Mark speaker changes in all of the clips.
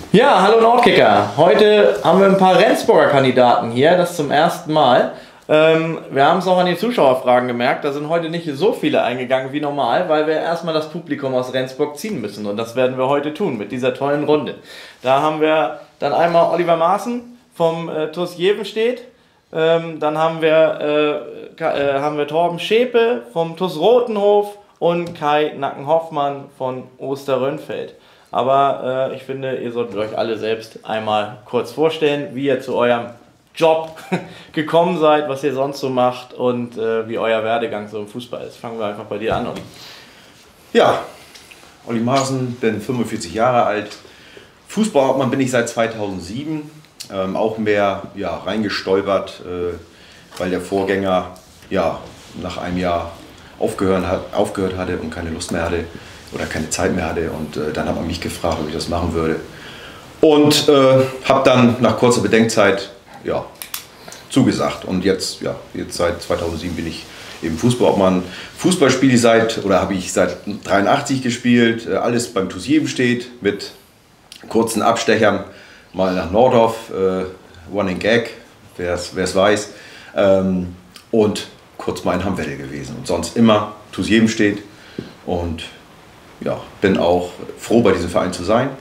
Speaker 1: Ja, hallo Nordkicker. Heute haben wir ein paar Rendsburger Kandidaten hier, das zum ersten Mal. Wir haben es auch an den Zuschauerfragen gemerkt, da sind heute nicht so viele eingegangen wie normal, weil wir erstmal das Publikum aus Rendsburg ziehen müssen und das werden wir heute tun mit dieser tollen Runde. Da haben wir dann einmal Oliver Maaßen vom TuS Jevenstedt, dann haben wir Torben Schäpe vom TuS Rotenhof und Kai Nacken-Hoffmann von Osterrönfeld. Aber ich finde, ihr solltet euch alle selbst einmal kurz vorstellen, wie ihr zu eurem Job gekommen seid, was ihr sonst so macht und wie euer Werdegang so im Fußball ist. Fangen wir einfach bei dir an, Olli.
Speaker 2: Ja, Olli Maaßen, bin 45 Jahre alt. Fußballhauptmann bin ich seit 2007. Auch mehr reingestolpert, weil der Vorgänger nach einem Jahr aufgehört hatte und keine Lust mehr hatte oder keine Zeit mehr hatte. Und dann hat man mich gefragt, ob ich das machen würde. Und habe dann nach kurzer Bedenkzeit zugesagt. Und jetzt seit 2007 bin ich eben Fußballhauptmann. Fußball spiele ich habe ich seit 83 gespielt. Alles beim TuS Jevenstedt mit kurzen Abstechern. Mal nach Nordorf, Running Gag, wer es weiß. Und kurz mal in Hamwedel gewesen. Und sonst immer TuS Jevenstedt. Und bin auch froh, bei diesem Verein zu sein.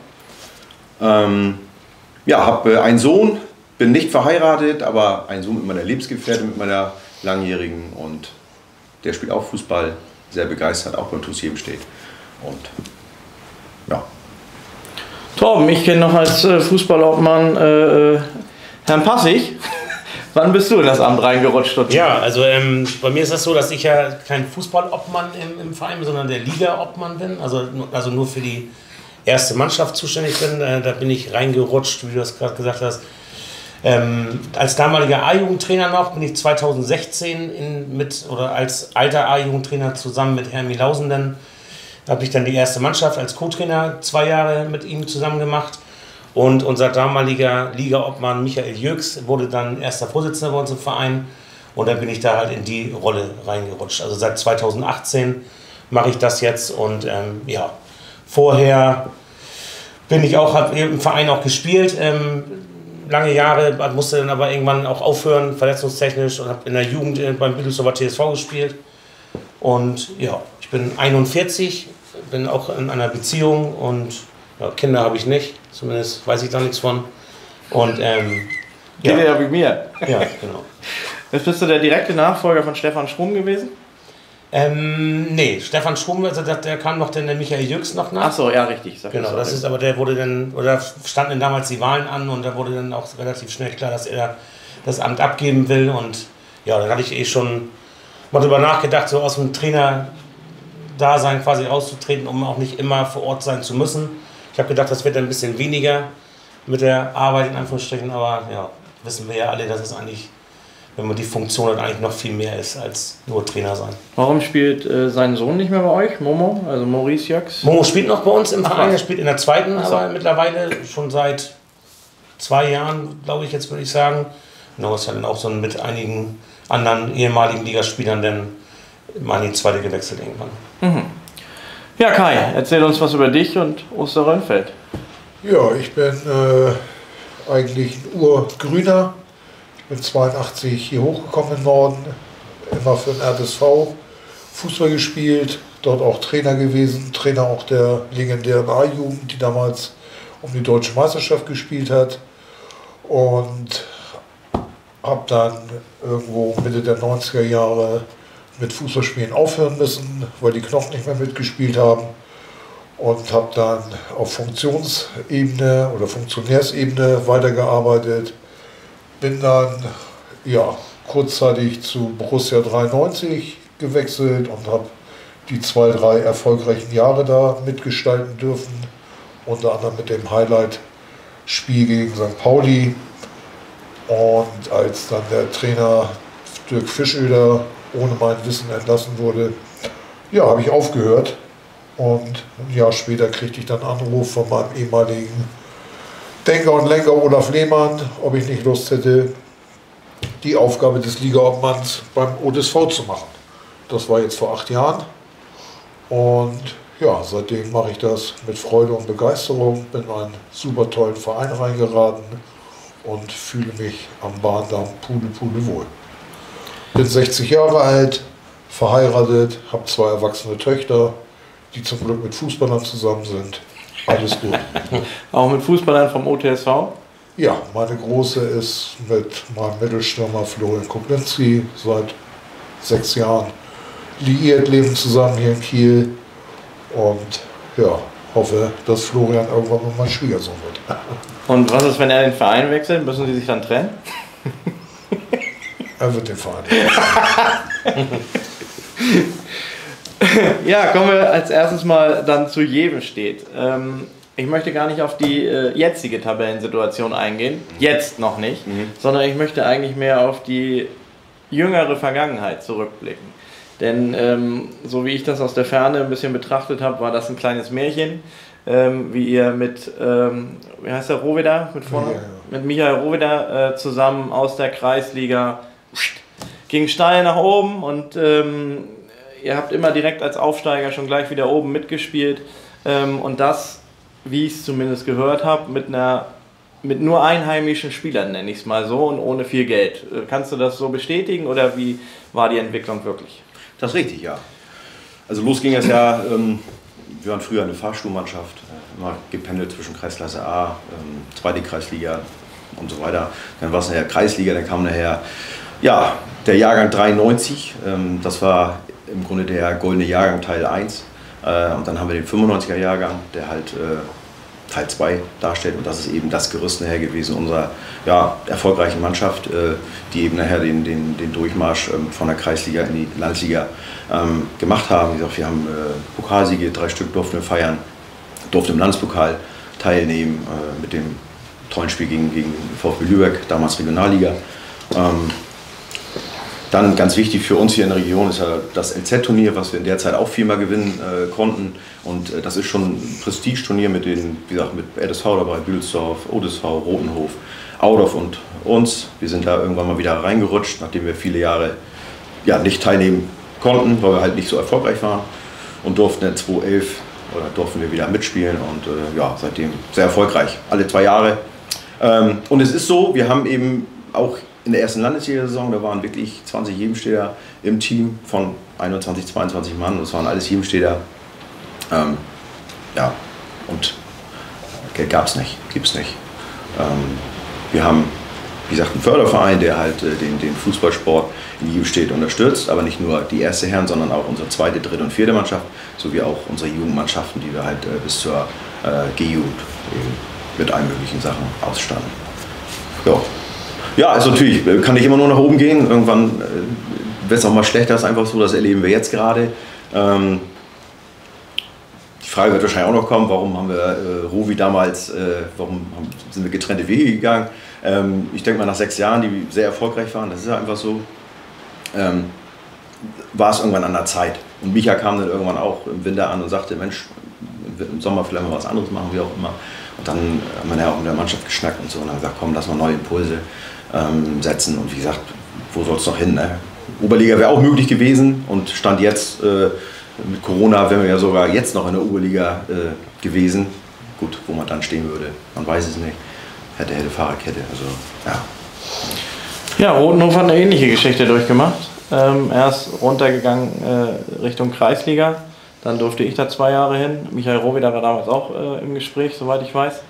Speaker 2: Habe einen Sohn, bin nicht verheiratet, aber einen Sohn mit meiner Lebensgefährtin, mit meiner langjährigen. Und der spielt auch Fußball, sehr begeistert, auch beim TuS Jevenstedt. Und ja.
Speaker 1: Torben, ich kenne noch als Fußballhauptmann Herrn Passig. Wann bist du in das Amt reingerutscht?
Speaker 3: Ja, also bei mir ist das so, dass ich ja kein Fußballobmann im Verein bin, sondern der Liga-Obmann bin. Also nur für die erste Mannschaft zuständig bin. Da bin ich reingerutscht, wie du das gerade gesagt hast. Als damaliger A-Jugendtrainer noch bin ich 2016 als alter A-Jugendtrainer zusammen mit Herrn Milausenden. Da habe ich dann die erste Mannschaft als Co-Trainer 2 Jahre mit ihm zusammen gemacht. Und unser damaliger Liga-Obmann Michael Jöks wurde dann erster Vorsitzender bei uns im Verein. Und dann bin ich da halt in die Rolle reingerutscht. Also seit 2018 mache ich das jetzt. Und vorher bin ich habe im Verein auch gespielt. Lange Jahre, musste dann aber irgendwann auch aufhören, verletzungstechnisch. Und habe in der Jugend beim Büdelsdorfer TSV gespielt. Und ich bin 41, bin auch in einer Beziehung und Kinder habe ich nicht, zumindest weiß ich da nichts von. Und
Speaker 1: Geht ja wie mir.
Speaker 3: Ja, genau.
Speaker 1: Jetzt bist du der direkte Nachfolger von Stefan Schrum gewesen?
Speaker 3: Nee, Stefan Schrum, also der kam noch der Michael Jöks noch nach.
Speaker 1: Ach so, ja, richtig.
Speaker 3: Genau, das ist aber der wurde dann, oder standen damals die Wahlen an und da wurde dann auch relativ schnell klar, dass er das Amt abgeben will. Und dann hatte ich schon mal drüber nachgedacht, so aus dem Trainer-Dasein quasi auszutreten, um auch nicht immer vor Ort sein zu müssen. Ich habe gedacht, das wird ein bisschen weniger mit der Arbeit in Anführungsstrichen, aber wissen wir ja alle, dass es eigentlich, wenn man die Funktion hat, eigentlich noch viel mehr ist als nur Trainer sein.
Speaker 1: Warum spielt sein Sohn nicht mehr bei euch, Momo, also Maurice Jöks?
Speaker 3: Momo spielt noch bei uns im Verein, er spielt in der zweiten, aber mittlerweile schon seit 2 Jahren, glaube ich, jetzt würde ich sagen. Genau, ist ja dann auch so mit einigen anderen ehemaligen Ligaspielern dann mal in die zweite gewechselt irgendwann.
Speaker 1: Mhm. Ja, Kai, erzähl uns was über dich und Osterrönfeld.
Speaker 4: Ja, ich bin eigentlich ein Urgrüner. Ich bin 82 hier hochgekommen im Norden, immer für den RSV Fußball gespielt, dort auch Trainer gewesen, Trainer auch der legendären A-Jugend, die damals um die deutsche Meisterschaft gespielt hat. Und habe dann irgendwo Mitte der 90er Jahre mit Fußballspielen aufhören müssen, weil die Knochen nicht mehr mitgespielt haben. Und habe dann auf Funktionsebene oder Funktionärsebene weitergearbeitet. Bin dann kurzzeitig zu Borussia 93 gewechselt und habe die 2, 3 erfolgreichen Jahre da mitgestalten dürfen. Unter anderem mit dem Highlight-Spiel gegen St. Pauli. Und als dann der Trainer Dirk Fischöder ohne mein Wissen entlassen wurde, habe ich aufgehört. Und ein Jahr später kriegte ich dann einen Anruf von meinem ehemaligen Denker und Lenker Olaf Lehmann, ob ich nicht Lust hätte, die Aufgabe des Liga-Obmanns beim OSV zu machen. Das war jetzt vor 8 Jahren. Und ja, seitdem mache ich das mit Freude und Begeisterung, bin in einen super tollen Verein reingeraten und fühle mich am Bahndamm pudelwohl. Bin 60 Jahre alt, verheiratet, habe 2 erwachsene Töchter, die zum Glück mit Fußballern zusammen sind. Alles gut.
Speaker 1: Auch mit Fußballern vom OTSV?
Speaker 4: Ja, meine Große ist mit meinem Mittelstürmer Florian Kublinski seit 6 Jahren liiert, leben zusammen hier in Kiel und ja, hoffe, dass Florian irgendwann mal mein Schwiegersohn wird.
Speaker 1: Und was ist, wenn er den Verein wechselt? Müssen Sie sich dann trennen?
Speaker 4: Er wird den Verein wechseln.
Speaker 1: Ja, kommen wir als erstes mal dann zu Jevenstedt. Ich möchte gar nicht auf die jetzige Tabellensituation eingehen, jetzt noch nicht, sondern ich möchte eigentlich mehr auf die jüngere Vergangenheit zurückblicken. Denn so wie ich das aus der Ferne ein bisschen betrachtet habe, war das ein kleines Märchen, wie ihr mit, wie heißt der, Rohweder? Mit Michael Rohweder zusammen aus der Kreisliga ging steil nach oben und ihr habt immer direkt als Aufsteiger schon gleich wieder oben mitgespielt und das, wie ich es zumindest gehört habe, mit nur einheimischen Spielern, nenne ich es mal so, und ohne viel Geld. Kannst du das so bestätigen oder wie war die Entwicklung wirklich?
Speaker 2: Das ist richtig, ja. Also los ging es ja, wir waren früher eine Fahrstuhlmannschaft, immer gependelt zwischen Kreisklasse A, zweite Kreisliga und so weiter. Dann war es nachher Kreisliga, dann kam nachher ja, der Jahrgang 93, das war im Grunde der goldene Jahrgang Teil 1. Und dann haben wir den 95er Jahrgang, der halt Teil 2 darstellt. Und das ist eben das Gerüst nachher gewesen unserer ja, erfolgreichen Mannschaft, die eben nachher den Durchmarsch von der Kreisliga in die Landesliga gemacht haben. Wie gesagt, wir haben Pokalsiege, 3 Stück durften wir feiern, durften im Landespokal teilnehmen mit dem tollen Spiel gegen VfB Lübeck, damals Regionalliga. Dann ganz wichtig für uns hier in der Region ist ja das LZ-Turnier, was wir in der Zeit auch viermal gewinnen konnten. Und das ist schon ein Prestigeturnier mit den, wie gesagt, mit RSV dabei, Büdelsdorf, ODSV, Rotenhof, Audorf und uns. Wir sind da irgendwann mal wieder reingerutscht, nachdem wir viele Jahre ja, nicht teilnehmen konnten, weil wir halt nicht so erfolgreich waren. Und durften in 2011 durften wir wieder mitspielen und ja, seitdem sehr erfolgreich, alle 2 Jahre. Und es ist so, wir haben eben auch in der ersten Landesliga-Saison, da waren wirklich 20 Jevenstädter im Team von 21, 22 Mann. Das waren alles Jevenstädter. Ja, und Geld gab es nicht, gibt es nicht. Wir haben, wie gesagt, einen Förderverein, der halt den Fußballsport in Jevenstedt unterstützt, aber nicht nur die erste Herren, sondern auch unsere zweite, dritte und vierte Mannschaft, sowie auch unsere Jugendmannschaften, die wir halt bis zur G-Jugend mit allen möglichen Sachen ausstatten. Ja. Ja, also natürlich kann nicht immer nur nach oben gehen. Irgendwann wird es auch mal schlechter, das ist einfach so, das erleben wir jetzt gerade. Die Frage wird wahrscheinlich auch noch kommen, warum haben wir Rovi damals, sind wir getrennte Wege gegangen? Ich denke mal nach 6 Jahren, die sehr erfolgreich waren, das ist ja einfach so, war es irgendwann an der Zeit. Und Micha kam dann irgendwann auch im Winter an und sagte, Mensch, im Sommer vielleicht mal was anderes machen, wie auch immer. Und dann haben wir ja auch mit der Mannschaft geschnackt und so und dann gesagt, komm, lass mal neue Impulse setzen. Und wie gesagt, wo soll es noch hin? Ne? Oberliga wäre auch möglich gewesen und Stand jetzt mit Corona wären wir ja sogar jetzt noch in der Oberliga gewesen. Gut, wo man dann stehen würde, man weiß es nicht. Hätte, Fahrradkette, also ja.
Speaker 1: Ja, Rotenhof hat eine ähnliche Geschichte durchgemacht. Erst runtergegangen Richtung Kreisliga, dann durfte ich da 2 Jahre hin. Michael Rohweder war damals auch im Gespräch, soweit ich weiß.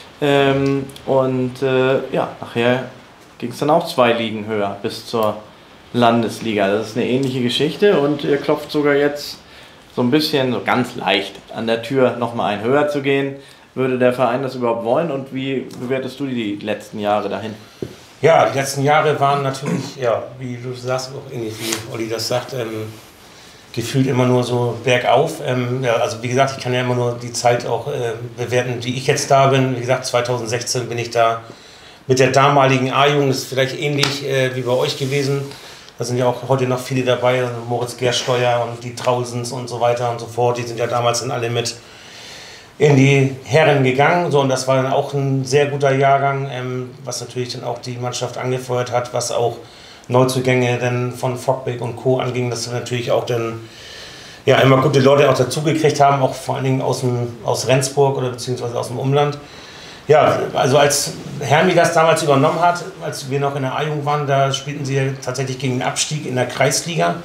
Speaker 1: Ja, nachher ging es dann auch 2 Ligen höher bis zur Landesliga. Das ist eine ähnliche Geschichte und ihr klopft sogar jetzt so ein bisschen, so ganz leicht an der Tür nochmal ein höher zu gehen. Würde der Verein das überhaupt wollen und wie bewertest du die letzten Jahre dahin?
Speaker 3: Ja, die letzten Jahre waren natürlich, ja, wie du sagst, auch ähnlich wie Olli das sagt, gefühlt immer nur so bergauf. Ja, also wie gesagt, ich kann ja immer nur die Zeit auch bewerten, die ich jetzt da bin. Wie gesagt, 2016 bin ich da mit der damaligen A-Jugend, das ist vielleicht ähnlich wie bei euch gewesen. Da sind ja auch heute noch viele dabei, also Moritz Gersteuer und die Trausens und so weiter und so fort. Die sind ja damals dann alle mit in die Herren gegangen. So, und das war dann auch ein sehr guter Jahrgang, was natürlich dann auch die Mannschaft angefeuert hat, was auch Neuzugänge dann von Fockbeck und Co. anging, dass wir natürlich auch dann ja, immer gute Leute auch dazugekriegt haben, auch vor allen Dingen aus Rendsburg oder beziehungsweise aus dem Umland. Ja, also als Hermi das damals übernommen hat, als wir noch in der A-Jugend waren, da spielten sie ja tatsächlich gegen den Abstieg in der Kreisliga.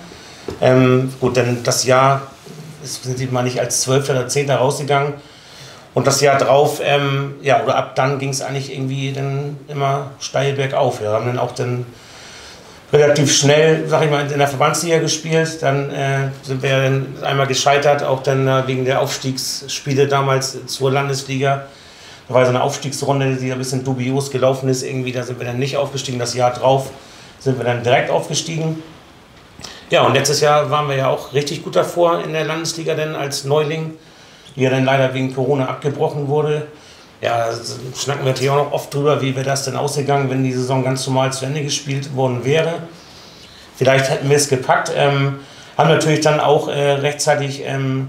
Speaker 3: Gut, dann das Jahr sind sie mal nicht als 12. oder 10. rausgegangen. Und das Jahr drauf, ja, oder ab dann ging es eigentlich irgendwie dann immer steil bergauf. Wir haben dann auch dann relativ schnell, sag ich mal, in der Verbandsliga gespielt. Dann sind wir dann einmal gescheitert, auch dann wegen der Aufstiegsspiele damals zur Landesliga. Da war so eine Aufstiegsrunde, die ein bisschen dubios gelaufen ist. Irgendwie, da sind wir dann nicht aufgestiegen. Das Jahr drauf sind wir dann direkt aufgestiegen. Ja, und letztes Jahr waren wir ja auch richtig gut davor in der Landesliga, denn als Neuling, die ja dann leider wegen Corona abgebrochen wurde. Ja, da schnacken wir natürlich auch noch oft drüber, wie wäre das denn ausgegangen, wenn die Saison ganz normal zu Ende gespielt worden wäre. Vielleicht hätten wir es gepackt. Haben natürlich dann auch rechtzeitig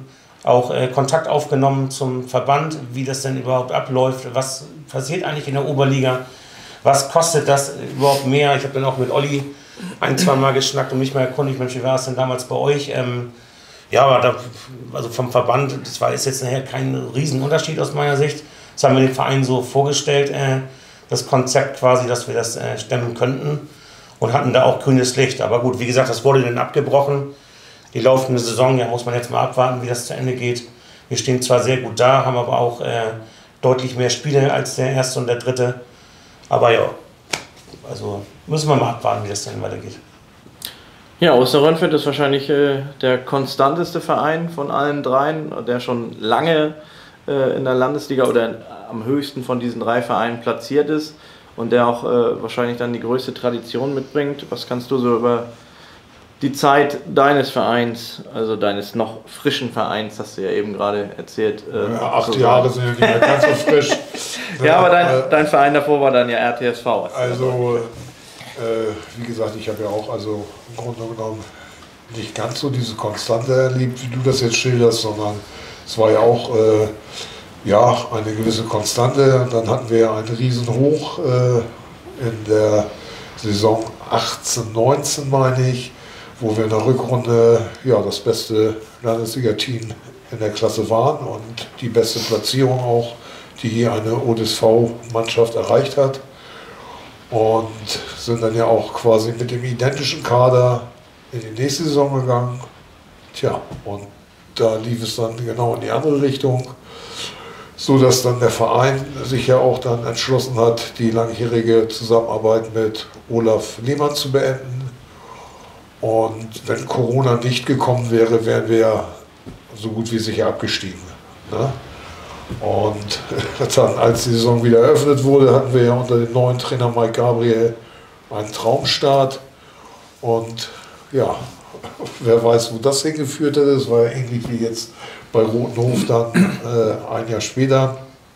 Speaker 3: Kontakt aufgenommen zum Verband, wie das denn überhaupt abläuft. Was passiert eigentlich in der Oberliga? Was kostet das überhaupt mehr? Ich habe dann auch mit Olli ein, zwei Mal geschnackt und mich mal erkundigt, Mensch, wie war es denn damals bei euch? Ja, aber da, also vom Verband, ist jetzt nachher kein Riesenunterschied aus meiner Sicht. Das haben wir den Verein so vorgestellt, das Konzept quasi, dass wir das stemmen könnten und hatten da auch grünes Licht. Aber gut, wie gesagt, das wurde dann abgebrochen. Die laufende Saison, ja, muss man jetzt mal abwarten, wie das zu Ende geht. Wir stehen zwar sehr gut da, haben aber auch deutlich mehr Spiele als der erste und der dritte. Aber ja, also müssen wir mal abwarten, wie das dann weitergeht.
Speaker 1: Ja, Osterrönfeld ist wahrscheinlich der konstanteste Verein von allen dreien, der schon lange in der Landesliga oder am höchsten von diesen drei Vereinen platziert ist und der auch wahrscheinlich dann die größte Tradition mitbringt. Was kannst du so über die Zeit deines Vereins, also deines noch frischen Vereins, hast du ja eben gerade erzählt.
Speaker 4: Ja, 8 Jahre sind ja nicht mehr ganz so frisch.
Speaker 1: Ja, aber dein Verein davor war dann ja RTSV.
Speaker 4: Also, wie gesagt, ich habe ja auch also im Grunde genommen nicht ganz so diese Konstante erlebt, wie du das jetzt schilderst, sondern es war ja auch eine gewisse Konstante. Dann hatten wir einen Riesenhoch in der Saison 18/19, meine ich, wo wir in der Rückrunde das beste Landesliga-Team in der Klasse waren und die beste Platzierung auch, die hier eine ODSV-Mannschaft erreicht hat. Und sind dann ja auch quasi mit dem identischen Kader in die nächste Saison gegangen. Tja, und da lief es dann genau in die andere Richtung, so dass dann der Verein sich ja auch dann entschlossen hat, die langjährige Zusammenarbeit mit Olaf Lehmann zu beenden. Und wenn Corona nicht gekommen wäre, wären wir so gut wie sicher abgestiegen. Ne? Und dann, als die Saison wieder eröffnet wurde, hatten wir ja unter dem neuen Trainer Mike Gabriel einen Traumstart. Und ja, wer weiß, wo das hingeführt hat. Das war ja ähnlich wie jetzt bei Rotenhof dann ein Jahr später.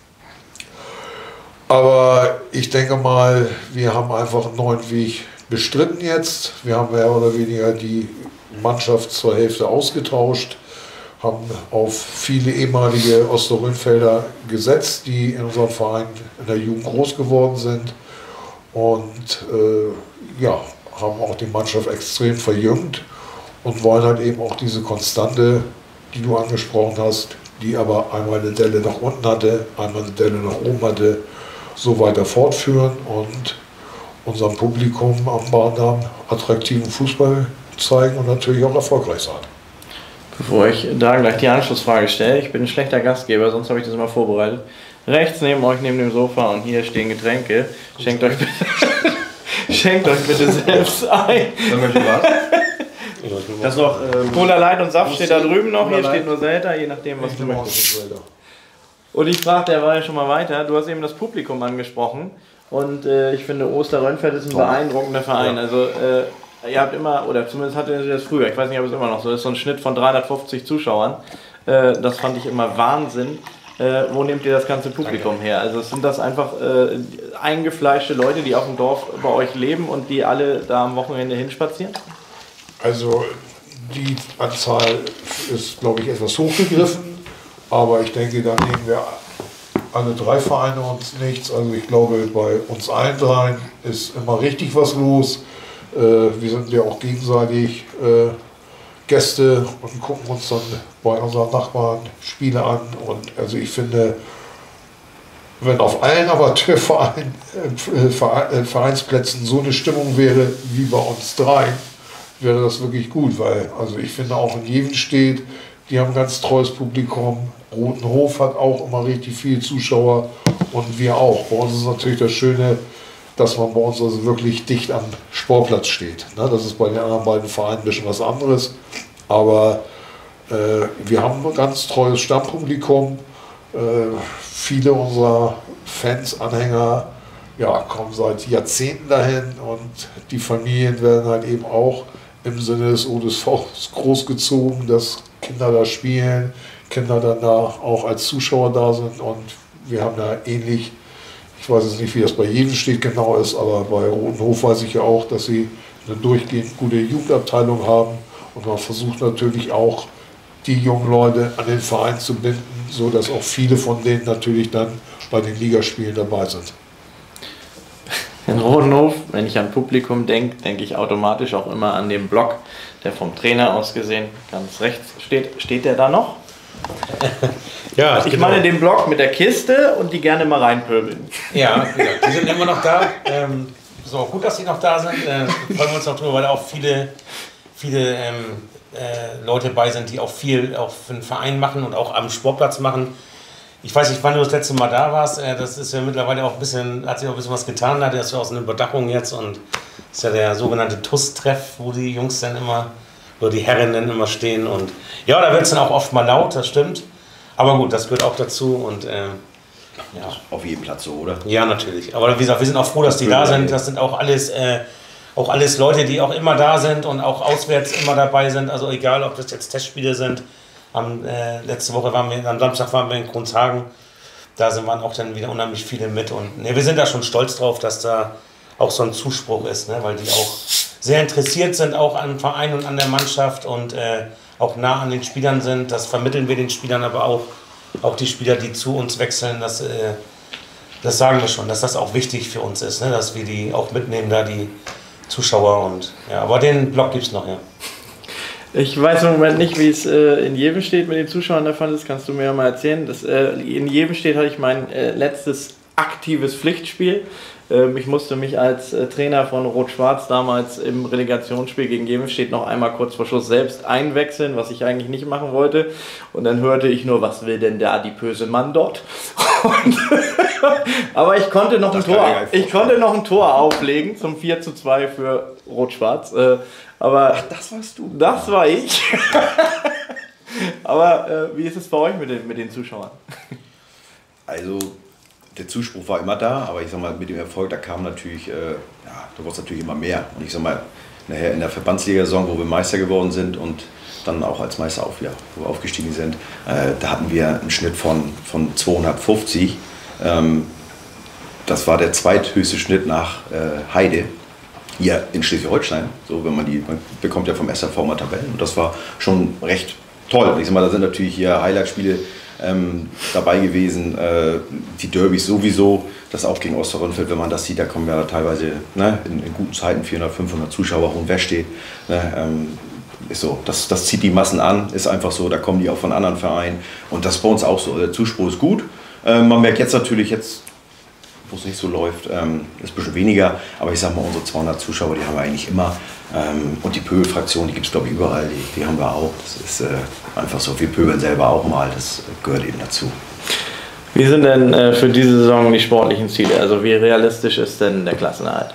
Speaker 4: Aber ich denke mal, wir haben einfach einen neuen Weg bestritten jetzt. Wir haben mehr oder weniger die Mannschaft zur Hälfte ausgetauscht, haben auf viele ehemalige Osterrönfelder gesetzt, die in unserem Verein in der Jugend groß geworden sind und haben auch die Mannschaft extrem verjüngt und wollen halt eben auch diese Konstante, die du angesprochen hast, die aber einmal eine Delle nach unten hatte, einmal eine Delle nach oben hatte, so weiter fortführen und unserem Publikum am Bahndamm attraktiven Fußball zeigen und natürlich auch erfolgreich sein.
Speaker 1: Bevor ich da gleich die Anschlussfrage stelle, ich bin ein schlechter Gastgeber, sonst habe ich das immer vorbereitet. Rechts neben euch, neben dem Sofa und hier stehen Getränke. Schenkt euch bitte selbst ein. Das noch Cola Light und Saft steht da drüben noch, hier steht nur Selter, je nachdem was du möchtest. Und ich frage, der war ja schon mal weiter, du hast eben das Publikum angesprochen und ich finde Osterrönfeld ist ein beeindruckender Verein. Also ihr habt immer, oder zumindest hattet ihr das früher, ich weiß nicht, ob es immer noch so ist, so ein Schnitt von 350 Zuschauern. Das fand ich immer Wahnsinn. Wo nehmt ihr das ganze Publikum her? Also sind das einfach eingefleischte Leute, die auf dem Dorf bei euch leben und die alle da am Wochenende hinspazieren?
Speaker 4: Also die Anzahl ist, glaube ich, etwas hochgegriffen, aber ich denke, da nehmen wir alle drei Vereine uns nichts. Also ich glaube, bei uns allen dreien ist immer richtig was los. Wir sind ja auch gegenseitig Gäste und gucken uns dann bei unseren Nachbarn Spiele an. Und also ich finde, wenn auf allen Vereinsplätzen so eine Stimmung wäre wie bei uns dreien, wäre das wirklich gut, weil also ich finde auch in Jevenstedt, die haben ein ganz treues Publikum. Rotenhof hat auch immer richtig viele Zuschauer und wir auch. Bei uns ist natürlich das Schöne, dass man bei uns also wirklich dicht am Sportplatz steht. Das ist bei den anderen beiden Vereinen ein bisschen was anderes, aber wir haben ein ganz treues Stammpublikum. Viele unserer Fans, Anhänger, ja, kommen seit Jahrzehnten dahin und die Familien werden halt eben auch im Sinne des OSV großgezogen, dass Kinder da spielen, Kinder dann da auch als Zuschauer da sind und wir haben da ähnlich, ich weiß jetzt nicht, wie das bei Jevenstedt genau ist, aber bei Rotenhof weiß ich ja auch, dass sie eine durchgehend gute Jugendabteilung haben und man versucht natürlich auch, die jungen Leute an den Verein zu binden, sodass auch viele von denen natürlich dann bei den Ligaspielen dabei sind.
Speaker 1: In Rotenhof, wenn ich an Publikum denke, denke ich automatisch auch immer an den Block, der vom Trainer aus gesehen ganz rechts steht. Steht der da noch?
Speaker 3: Ja,
Speaker 1: ich meine den Block mit der Kiste und die gerne mal reinpöbeln.
Speaker 3: Ja, die sind immer noch da. Ist auch gut, dass die noch da sind. Freuen wir uns auch drüber, weil da auch viele Leute bei sind, die auch viel auch für den Verein machen und auch am Sportplatz machen. Ich weiß nicht, wann du das letzte Mal da warst. Das ist ja mittlerweile auch ein bisschen, hat sich auch ein bisschen was getan. Da ist ja auch so eine Überdachung jetzt und das ist ja der sogenannte TUS-Treff, wo die Jungs dann immer, oder die Herrinnen immer stehen. Und ja, da wird es dann auch oft mal laut, das stimmt. Aber gut, das gehört auch dazu und ja.
Speaker 2: Auf jedem Platz so, oder?
Speaker 3: Ja, natürlich. Aber wie gesagt, wir sind auch froh, dass die da sind. Das sind auch alles Leute, die auch immer da sind und auch auswärts immer dabei sind. Also egal, ob das jetzt Testspiele sind. Letzte Woche am Samstag waren wir in Kronshagen. Da waren auch dann wieder unheimlich viele mit. Und wir sind da schon stolz drauf, dass da auch so ein Zuspruch ist, ne? Weil die auch sehr interessiert sind, auch am Verein und an der Mannschaft und auch nah an den Spielern sind. Das vermitteln wir den Spielern, aber auch die Spieler, die zu uns wechseln, das sagen wir schon, dass das auch wichtig für uns ist, ne? Dass wir die auch mitnehmen, da die Zuschauer und ja, aber den Block gibt es noch, ja.
Speaker 1: Ich weiß im Moment nicht, wie es in Jevenstedt mit den Zuschauern der Fall ist. Kannst du mir ja mal erzählen? In Jevenstedt hatte ich mein letztes aktives Pflichtspiel. Ich musste mich als Trainer von Rot-Schwarz damals im Relegationsspiel gegen Jevenstedt noch einmal kurz vor Schluss selbst einwechseln, was ich eigentlich nicht machen wollte. Und dann hörte ich nur, was will denn der adipöse Mann dort? Aber ich konnte noch ein Tor auflegen zum 4:2 für Rot-Schwarz. Aber ach, das warst du? Das war ich. Aber wie ist es bei euch mit den Zuschauern?
Speaker 2: Also der Zuspruch war immer da, aber ich sag mal, mit dem Erfolg, da kam natürlich, da wurde es natürlich immer mehr. Und ich sag mal, nachher in der Verbandsliga-Saison, wo wir Meister geworden sind und dann auch als Meister wo wir aufgestiegen sind, da hatten wir einen Schnitt von 250. Das war der zweithöchste Schnitt nach Heide. Hier in Schleswig-Holstein, so man bekommt ja vom SRV mal Tabellen und das war schon recht toll. Ich sag mal, da sind natürlich hier Highlight-Spiele dabei gewesen, die Derbys sowieso, das auch gegen Osterrönfeld, wenn man das sieht, da kommen ja teilweise in guten Zeiten 400, 500 Zuschauer, Hohenwestedt, ist so, das zieht die Massen an, ist einfach so, da kommen die auch von anderen Vereinen und das ist bei uns auch so, der Zuspruch ist gut, man merkt jetzt natürlich, wo es nicht so läuft, ist ein bisschen weniger, aber ich sag mal, unsere 200 Zuschauer, die haben wir eigentlich immer und die Pöbel-Fraktion, die gibt es glaube ich überall, die haben wir auch, das ist einfach so, wir pöbeln selber auch mal, das gehört eben dazu.
Speaker 1: Wie sind denn für diese Saison die sportlichen Ziele, also wie realistisch ist denn der Klassenerhalt?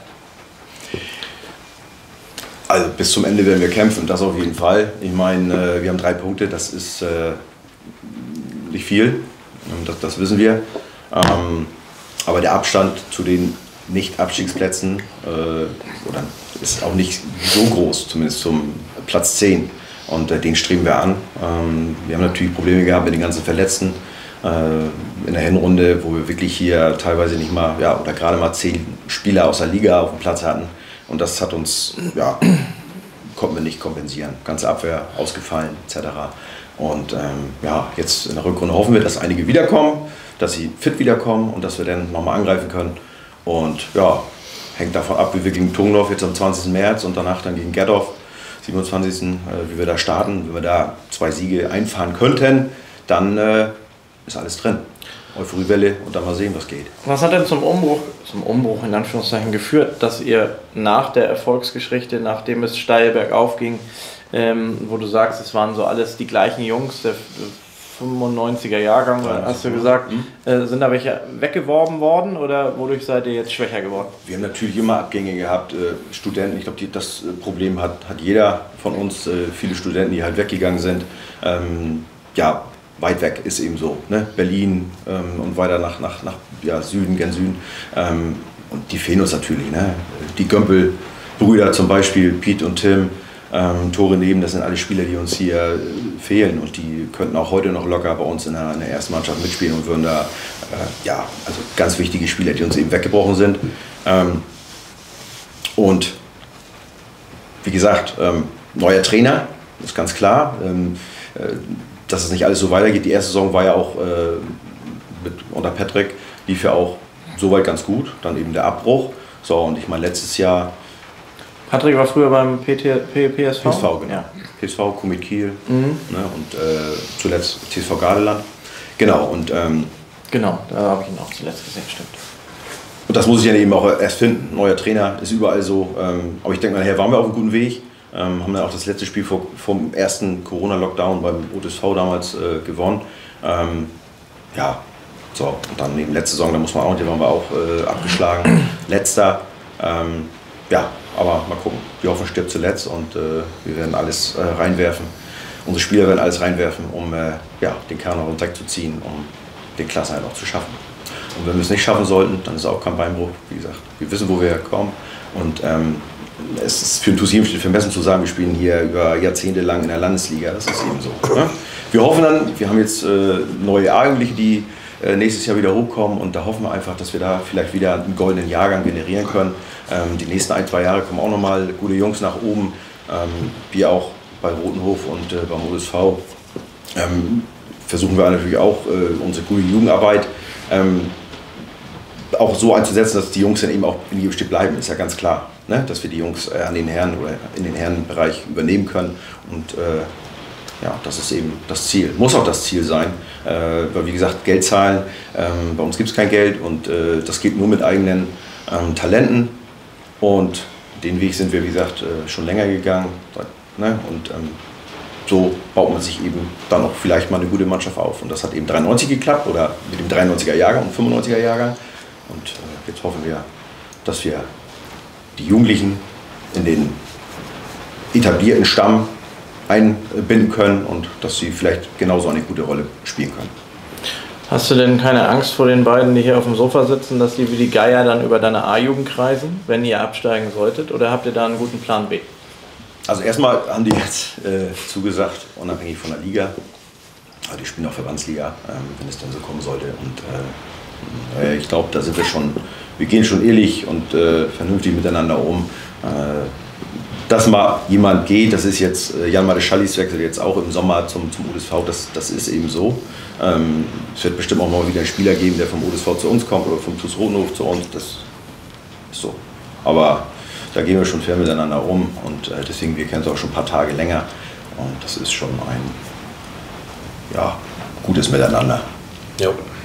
Speaker 2: Also bis zum Ende werden wir kämpfen, das auf jeden Fall. Ich meine, wir haben 3 Punkte, das ist nicht viel, das wissen wir. Aber der Abstand zu den Nicht-Abstiegsplätzen ist auch nicht so groß, zumindest zum Platz 10. Und den streben wir an. Wir haben natürlich Probleme gehabt mit den ganzen Verletzten in der Hinrunde, wo wir wirklich hier teilweise nicht mal, oder gerade mal 10 Spieler aus der Liga auf dem Platz hatten. Und das hat uns, konnten wir nicht kompensieren. Ganze Abwehr ausgefallen, etc. Und jetzt in der Rückrunde hoffen wir, dass einige wiederkommen, dass sie fit wiederkommen und dass wir dann nochmal angreifen können. Und hängt davon ab, wie wir gegen Tungdorf jetzt am 20. März und danach dann gegen Gerdorf. 27. Wie wir da starten, wenn wir da 2 Siege einfahren könnten, dann ist alles drin. Euphoriewelle und dann mal sehen, was geht.
Speaker 1: Was hat denn zum Umbruch in Anführungszeichen geführt, dass ihr nach der Erfolgsgeschichte, nachdem es steil bergauf ging, wo du sagst, es waren so alles die gleichen Jungs, der 95er Jahrgang, hast du gesagt, sind da welche weggeworben worden oder wodurch seid ihr jetzt schwächer geworden?
Speaker 2: Wir haben natürlich immer Abgänge gehabt, Studenten, ich glaube, das Problem hat jeder von uns, viele Studenten, die halt weggegangen sind. Ja, weit weg ist eben so, ne? Berlin und weiter nach Süden, gen Süden. Und die fehlen uns natürlich, ne? Die Gömpel-Brüder zum Beispiel, Piet und Tim, Tore neben, das sind alle Spieler, die uns hier fehlen und die könnten auch heute noch locker bei uns in der ersten Mannschaft mitspielen und würden da, also ganz wichtige Spieler, die uns eben weggebrochen sind. Und wie gesagt, neuer Trainer, ist ganz klar. Dass es nicht alles so weitergeht. Die erste Saison war ja auch unter Patrick, lief ja auch soweit ganz gut. Dann eben der Abbruch. So, und ich meine, letztes Jahr.
Speaker 1: Patrick war früher beim PSV?
Speaker 2: PSV, genau. Ja. PSV, Komet Kiel ne, und zuletzt TSV Gardeland. Genau, und.
Speaker 1: Genau, da habe ich ihn auch zuletzt gesehen, stimmt.
Speaker 2: Und das muss ich ja eben auch erst finden. Neuer Trainer ist überall so. Aber ich denke, nachher waren wir auf einem guten Weg. Haben dann auch das letzte Spiel vom ersten Corona-Lockdown beim OTSV damals gewonnen. Ja, so, und dann eben letzte Saison, da muss man auch, die waren wir auch abgeschlagen. Letzter, ja, aber mal gucken. Die Hoffnung stirbt zuletzt und wir werden alles reinwerfen. Unsere Spieler werden alles reinwerfen, um den Kern noch runterzuziehen, um den Klassenerhalt auch zu schaffen. Und wenn wir es nicht schaffen sollten, dann ist auch kein Beinbruch. Wie gesagt, wir wissen, wo wir herkommen. Und es ist für ein TuS Hilmstedt vermessen zu sagen, wir spielen hier über Jahrzehnte lang in der Landesliga. Das ist eben so. Ne? Wir hoffen dann, wir haben jetzt neue A-Jugendliche, die nächstes Jahr wieder hochkommen und da hoffen wir einfach, dass wir da vielleicht wieder einen goldenen Jahrgang generieren können. Die nächsten 1-2 Jahre kommen auch nochmal gute Jungs nach oben, wie auch bei Rotenhof und beim OSV. Versuchen wir natürlich auch unsere gute Jugendarbeit auch so einzusetzen, dass die Jungs dann eben auch in Hilmstedt bleiben, ist ja ganz klar. Ne? Dass wir die Jungs an den Herren oder in den Herrenbereich übernehmen können. Und das ist eben das Ziel, muss auch das Ziel sein. Weil wie gesagt, Geld zahlen, bei uns gibt es kein Geld und das geht nur mit eigenen Talenten. Und den Weg sind wir, wie gesagt, schon länger gegangen. Ne? Und so baut man sich eben dann auch vielleicht mal eine gute Mannschaft auf. Und das hat eben 93 geklappt oder mit dem 93er Jahrgang und 95er Jahrgang. Und jetzt hoffen wir, dass wir die Jugendlichen in den etablierten Stamm einbinden können und dass sie vielleicht genauso eine gute Rolle spielen können.
Speaker 1: Hast du denn keine Angst vor den beiden, die hier auf dem Sofa sitzen, dass die wie die Geier dann über deine A-Jugend kreisen, wenn ihr absteigen solltet? Oder habt ihr da einen guten Plan B?
Speaker 2: Also erstmal haben die jetzt zugesagt, unabhängig von der Liga, aber die spielen auch Verbandsliga, wenn es dann so kommen sollte. Und ich glaube, da sind wir gehen schon ehrlich und vernünftig miteinander um. Dass mal jemand geht, das ist jetzt, Jan Madeschallis wechselt jetzt auch im Sommer zum OSV, das ist eben so. Es wird bestimmt auch mal wieder einen Spieler geben, der vom OSV zu uns kommt oder vom TuS Rotenhof zu uns, das ist so. Aber da gehen wir schon fair miteinander um und deswegen, wir kennen es auch schon ein paar Tage länger und das ist schon ein gutes Miteinander.
Speaker 3: Ja.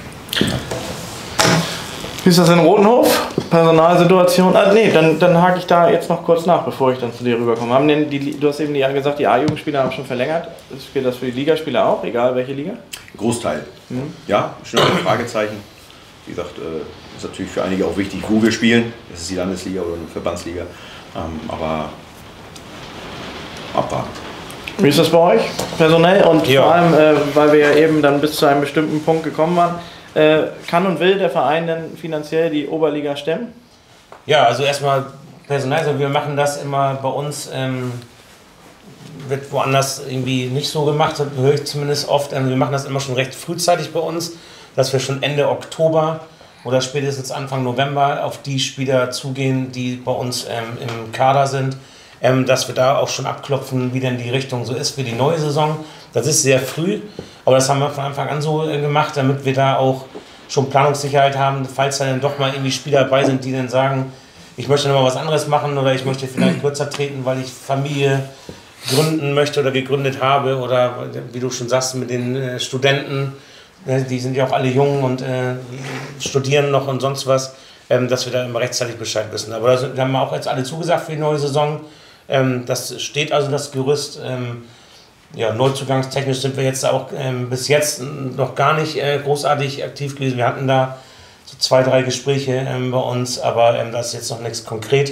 Speaker 1: Wie ist das in Rotenhof? Personalsituation? Dann hake ich da jetzt noch kurz nach, bevor ich dann zu dir rüberkomme. Du hast eben gesagt, die A-Jugendspieler haben schon verlängert. Gilt das für die Ligaspieler auch, egal welche Liga?
Speaker 2: Großteil. Ja, schon ein Fragezeichen. Wie gesagt, ist natürlich für einige auch wichtig, wo wir spielen. Das ist die Landesliga oder eine Verbandsliga. Aber abwarten.
Speaker 1: Wie ist das bei euch personell? Und vor allem, weil wir ja eben dann bis zu einem bestimmten Punkt gekommen waren, kann und will der Verein denn finanziell die Oberliga stemmen?
Speaker 3: Ja, also erstmal Personal, also wir machen das immer bei uns, wird woanders irgendwie nicht so gemacht, das höre ich zumindest oft. Wir machen das immer schon recht frühzeitig bei uns, dass wir schon Ende Oktober oder spätestens Anfang November auf die Spieler zugehen, die bei uns im Kader sind, dass wir da auch schon abklopfen, wie denn die Richtung so ist für die neue Saison. Das ist sehr früh, aber das haben wir von Anfang an so gemacht, damit wir da auch schon Planungssicherheit haben, falls da dann doch mal irgendwie Spieler dabei sind, die dann sagen, ich möchte noch mal was anderes machen oder ich möchte vielleicht kürzer treten, weil ich Familie, gründen möchte oder gegründet habe oder wie du schon sagst mit den Studenten, die sind ja auch alle jung und studieren noch und sonst was, dass wir da immer rechtzeitig Bescheid wissen. Aber da haben wir auch jetzt alle zugesagt für die neue Saison. Das steht also das Gerüst. Ja, neuzugangstechnisch sind wir jetzt auch bis jetzt noch gar nicht großartig aktiv gewesen. Wir hatten da so 2, 3 Gespräche bei uns, aber da ist jetzt noch nichts konkret.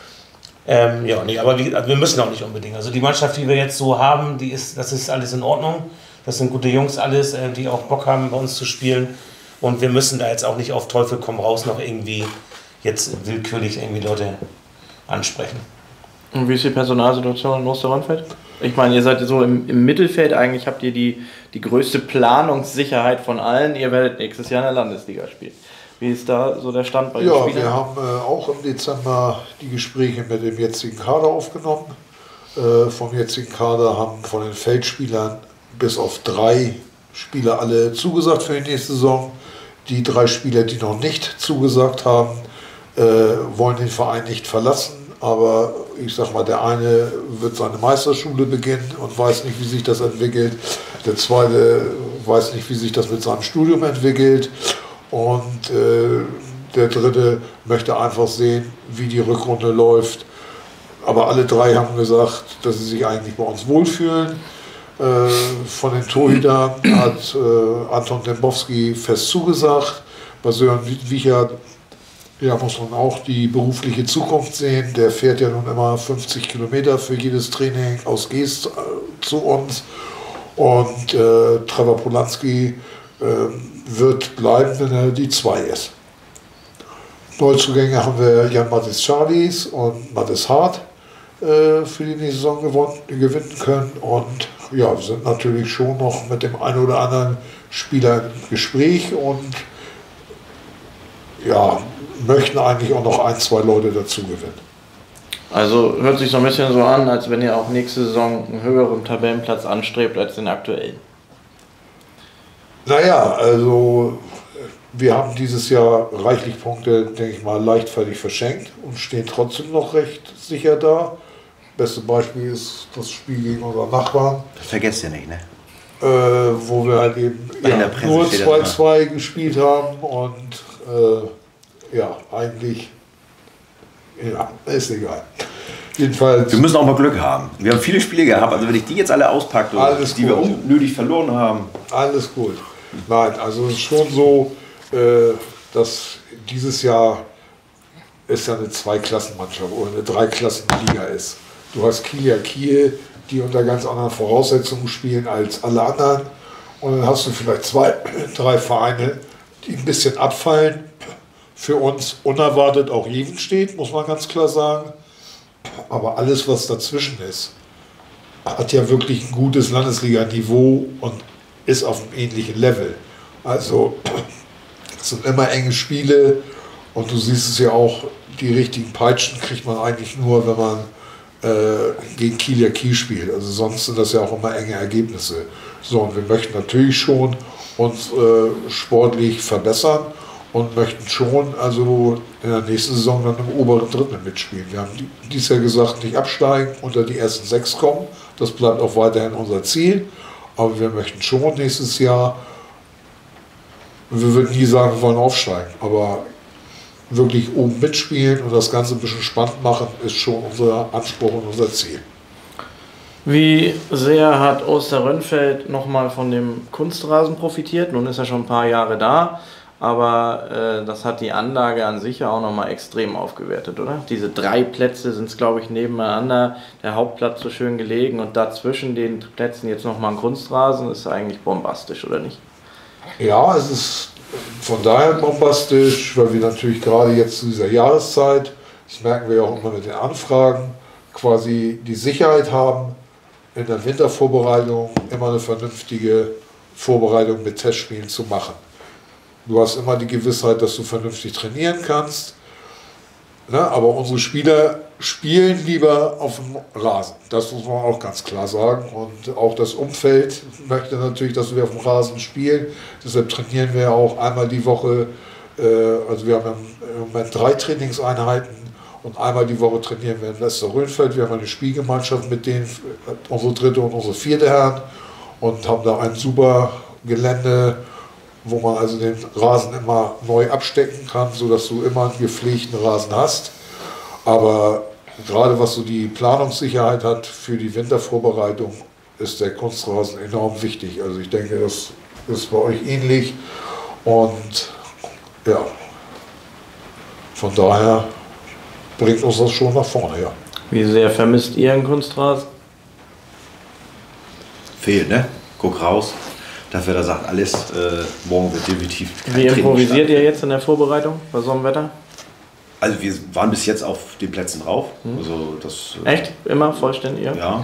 Speaker 3: Ja, nee, aber wir müssen auch nicht unbedingt. Also die Mannschaft, die wir jetzt so haben, das ist alles in Ordnung. Das sind gute Jungs alles, die auch Bock haben, bei uns zu spielen. Und wir müssen da jetzt auch nicht auf Teufel komm raus noch irgendwie jetzt willkürlich irgendwie Leute ansprechen.
Speaker 1: Und wie ist die Personalsituation in Osterrönfeld? Ich meine, ihr seid so im Mittelfeld, eigentlich habt ihr die größte Planungssicherheit von allen. Ihr werdet nächstes Jahr in der Landesliga spielen. Wie ist da so der Stand bei den Spielern?
Speaker 4: Ja, wir haben auch im Dezember die Gespräche mit dem jetzigen Kader aufgenommen. Vom jetzigen Kader haben von den Feldspielern bis auf 3 Spieler alle zugesagt für die nächste Saison. Die 3 Spieler, die noch nicht zugesagt haben, wollen den Verein nicht verlassen. Aber ich sag mal, der eine wird seine Meisterschule beginnen und weiß nicht, wie sich das entwickelt. Der zweite weiß nicht, wie sich das mit seinem Studium entwickelt. Und der dritte möchte einfach sehen, wie die Rückrunde läuft. Aber alle 3 haben gesagt, dass sie sich eigentlich bei uns wohlfühlen. Von den Torhütern hat Anton Dembowski fest zugesagt. Bei Sören Wiechert muss man auch die berufliche Zukunft sehen. Der fährt ja nun immer 50 Kilometer für jedes Training aus Geest zu uns. Und Trevor Polanski wird bleiben, wenn er die 2 ist. Neuzugänge haben wir Jan-Mathis Charlies und Mathis Hart für die nächste Saison gewinnen können. Und ja, wir sind natürlich schon noch mit dem einen oder anderen Spieler im Gespräch und ja, möchten eigentlich auch noch 1, 2 Leute dazu gewinnen.
Speaker 1: Also hört sich so ein bisschen so an, als wenn ihr auch nächste Saison einen höheren Tabellenplatz anstrebt als den aktuellen.
Speaker 4: Naja, also wir haben dieses Jahr reichlich Punkte, denke ich mal, leichtfertig verschenkt und stehen trotzdem noch recht sicher da. Beste Beispiel ist das Spiel gegen unseren Nachbarn.
Speaker 2: Das vergesst ihr nicht, ne?
Speaker 4: Wo wir halt eben nur 2-2 gespielt haben und eigentlich, ist egal. Jedenfalls.
Speaker 2: Wir müssen auch mal Glück haben. Wir haben viele Spiele gehabt, also wenn ich die jetzt alle auspacke, die wir unnötig verloren haben.
Speaker 4: Alles gut. Nein, also es ist schon so, dass dieses Jahr es ja eine 2-Klassen-Mannschaft oder eine 3-Klassen-Liga ist. Du hast Kiel, die unter ganz anderen Voraussetzungen spielen als alle anderen. Und dann hast du vielleicht 2, 3 Vereine, die ein bisschen abfallen. Für uns unerwartet auch Jeven steht, muss man ganz klar sagen. Aber alles, was dazwischen ist, hat ja wirklich ein gutes Landesliga-Niveau und ist auf einem ähnlichen Level. Also es sind immer enge Spiele und du siehst es ja auch, die richtigen Peitschen kriegt man eigentlich nur, wenn man gegen Kiel spielt. Also sonst sind das ja auch immer enge Ergebnisse. So, und wir möchten natürlich schon uns sportlich verbessern und möchten schon also in der nächsten Saison dann im oberen Drittel mitspielen. Wir haben dieses Jahr gesagt, nicht absteigen, unter die ersten 6 kommen. Das bleibt auch weiterhin unser Ziel. Aber wir möchten schon nächstes Jahr, wir würden nie sagen, wir wollen aufsteigen, aber wirklich oben mitspielen und das Ganze ein bisschen spannend machen, ist schon unser Anspruch und unser Ziel.
Speaker 1: Wie sehr hat Osterrönfeld nochmal von dem Kunstrasen profitiert? Nun ist er schon ein paar Jahre da, aber das hat die Anlage an sich ja auch nochmal extrem aufgewertet, oder? Diese 3 Plätze sind es, glaube ich, nebeneinander, der Hauptplatz so schön gelegen und dazwischen den Plätzen jetzt nochmal ein Kunstrasen, ist eigentlich bombastisch, oder nicht?
Speaker 4: Ja, es ist von daher bombastisch, weil wir natürlich gerade jetzt zu dieser Jahreszeit, das merken wir ja auch immer mit den Anfragen, quasi die Sicherheit haben, in der Wintervorbereitung immer eine vernünftige Vorbereitung mit Testspielen zu machen. Du hast immer die Gewissheit, dass du vernünftig trainieren kannst, ne? Aber unsere Spieler spielen lieber auf dem Rasen. Das muss man auch ganz klar sagen. Und auch das Umfeld möchte natürlich, dass wir auf dem Rasen spielen. Deshalb trainieren wir auch einmal die Woche. Also wir haben im Moment 3 Trainingseinheiten Und einmal die Woche trainieren wir in Lester-Röhnfeld. Wir haben eine Spielgemeinschaft mit denen, unsere dritte und unsere vierte Herren, und haben da ein super Gelände, wo man also den Rasen immer neu abstecken kann, sodass du immer einen gepflegten Rasen hast. Aber gerade was so die Planungssicherheit hat für die Wintervorbereitung, ist der Kunstrasen enorm wichtig. Also ich denke, das ist bei euch ähnlich. Und ja, von daher bringt uns das schon nach vorne, ja.
Speaker 1: Wie sehr vermisst ihr einen Kunstrasen?
Speaker 2: Fehlt, ne? Guck raus. Dafür, da sagt alles, morgen wird definitiv kein
Speaker 1: Wie
Speaker 2: Training
Speaker 1: improvisiert ihr jetzt in der Vorbereitung bei so einem Wetter?
Speaker 2: Also wir waren bis jetzt auf den Plätzen drauf. Also das,
Speaker 1: Echt? Immer vollständig?
Speaker 2: ja.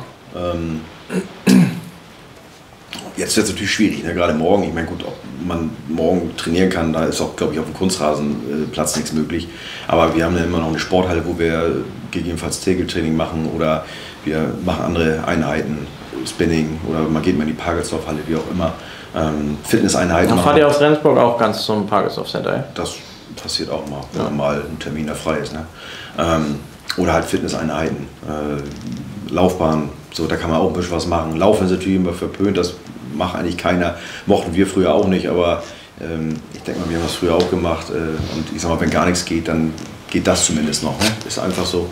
Speaker 2: Jetzt wird es natürlich schwierig, ne? Gerade morgen. Ich meine, gut, ob man morgen trainieren kann, da ist auch, glaube ich, auf dem Kunstrasenplatz nichts möglich. Aber wir haben ja immer noch eine Sporthalle, wo wir gegebenenfalls Tägeltraining machen oder wir machen andere Einheiten, Spinning, oder man geht mal in die Pagelsdorf-Halle, wie auch immer. Fitnesseinheiten.
Speaker 1: Dann fahrt ihr aus Rendsburg auch ganz zum Pagelsdorf Center, ja?
Speaker 2: Das passiert auch mal, wenn mal ein Termin da frei ist. Ne? Oder halt Fitnesseinheiten, Laufbahn, so, da kann man auch ein bisschen was machen. Laufen ist natürlich immer verpönt, das macht eigentlich keiner. Mochten wir früher auch nicht, aber ich denke mal, wir haben das früher auch gemacht. Und ich sag mal, wenn gar nichts geht, dann geht das zumindest noch. Ne? Ist einfach so.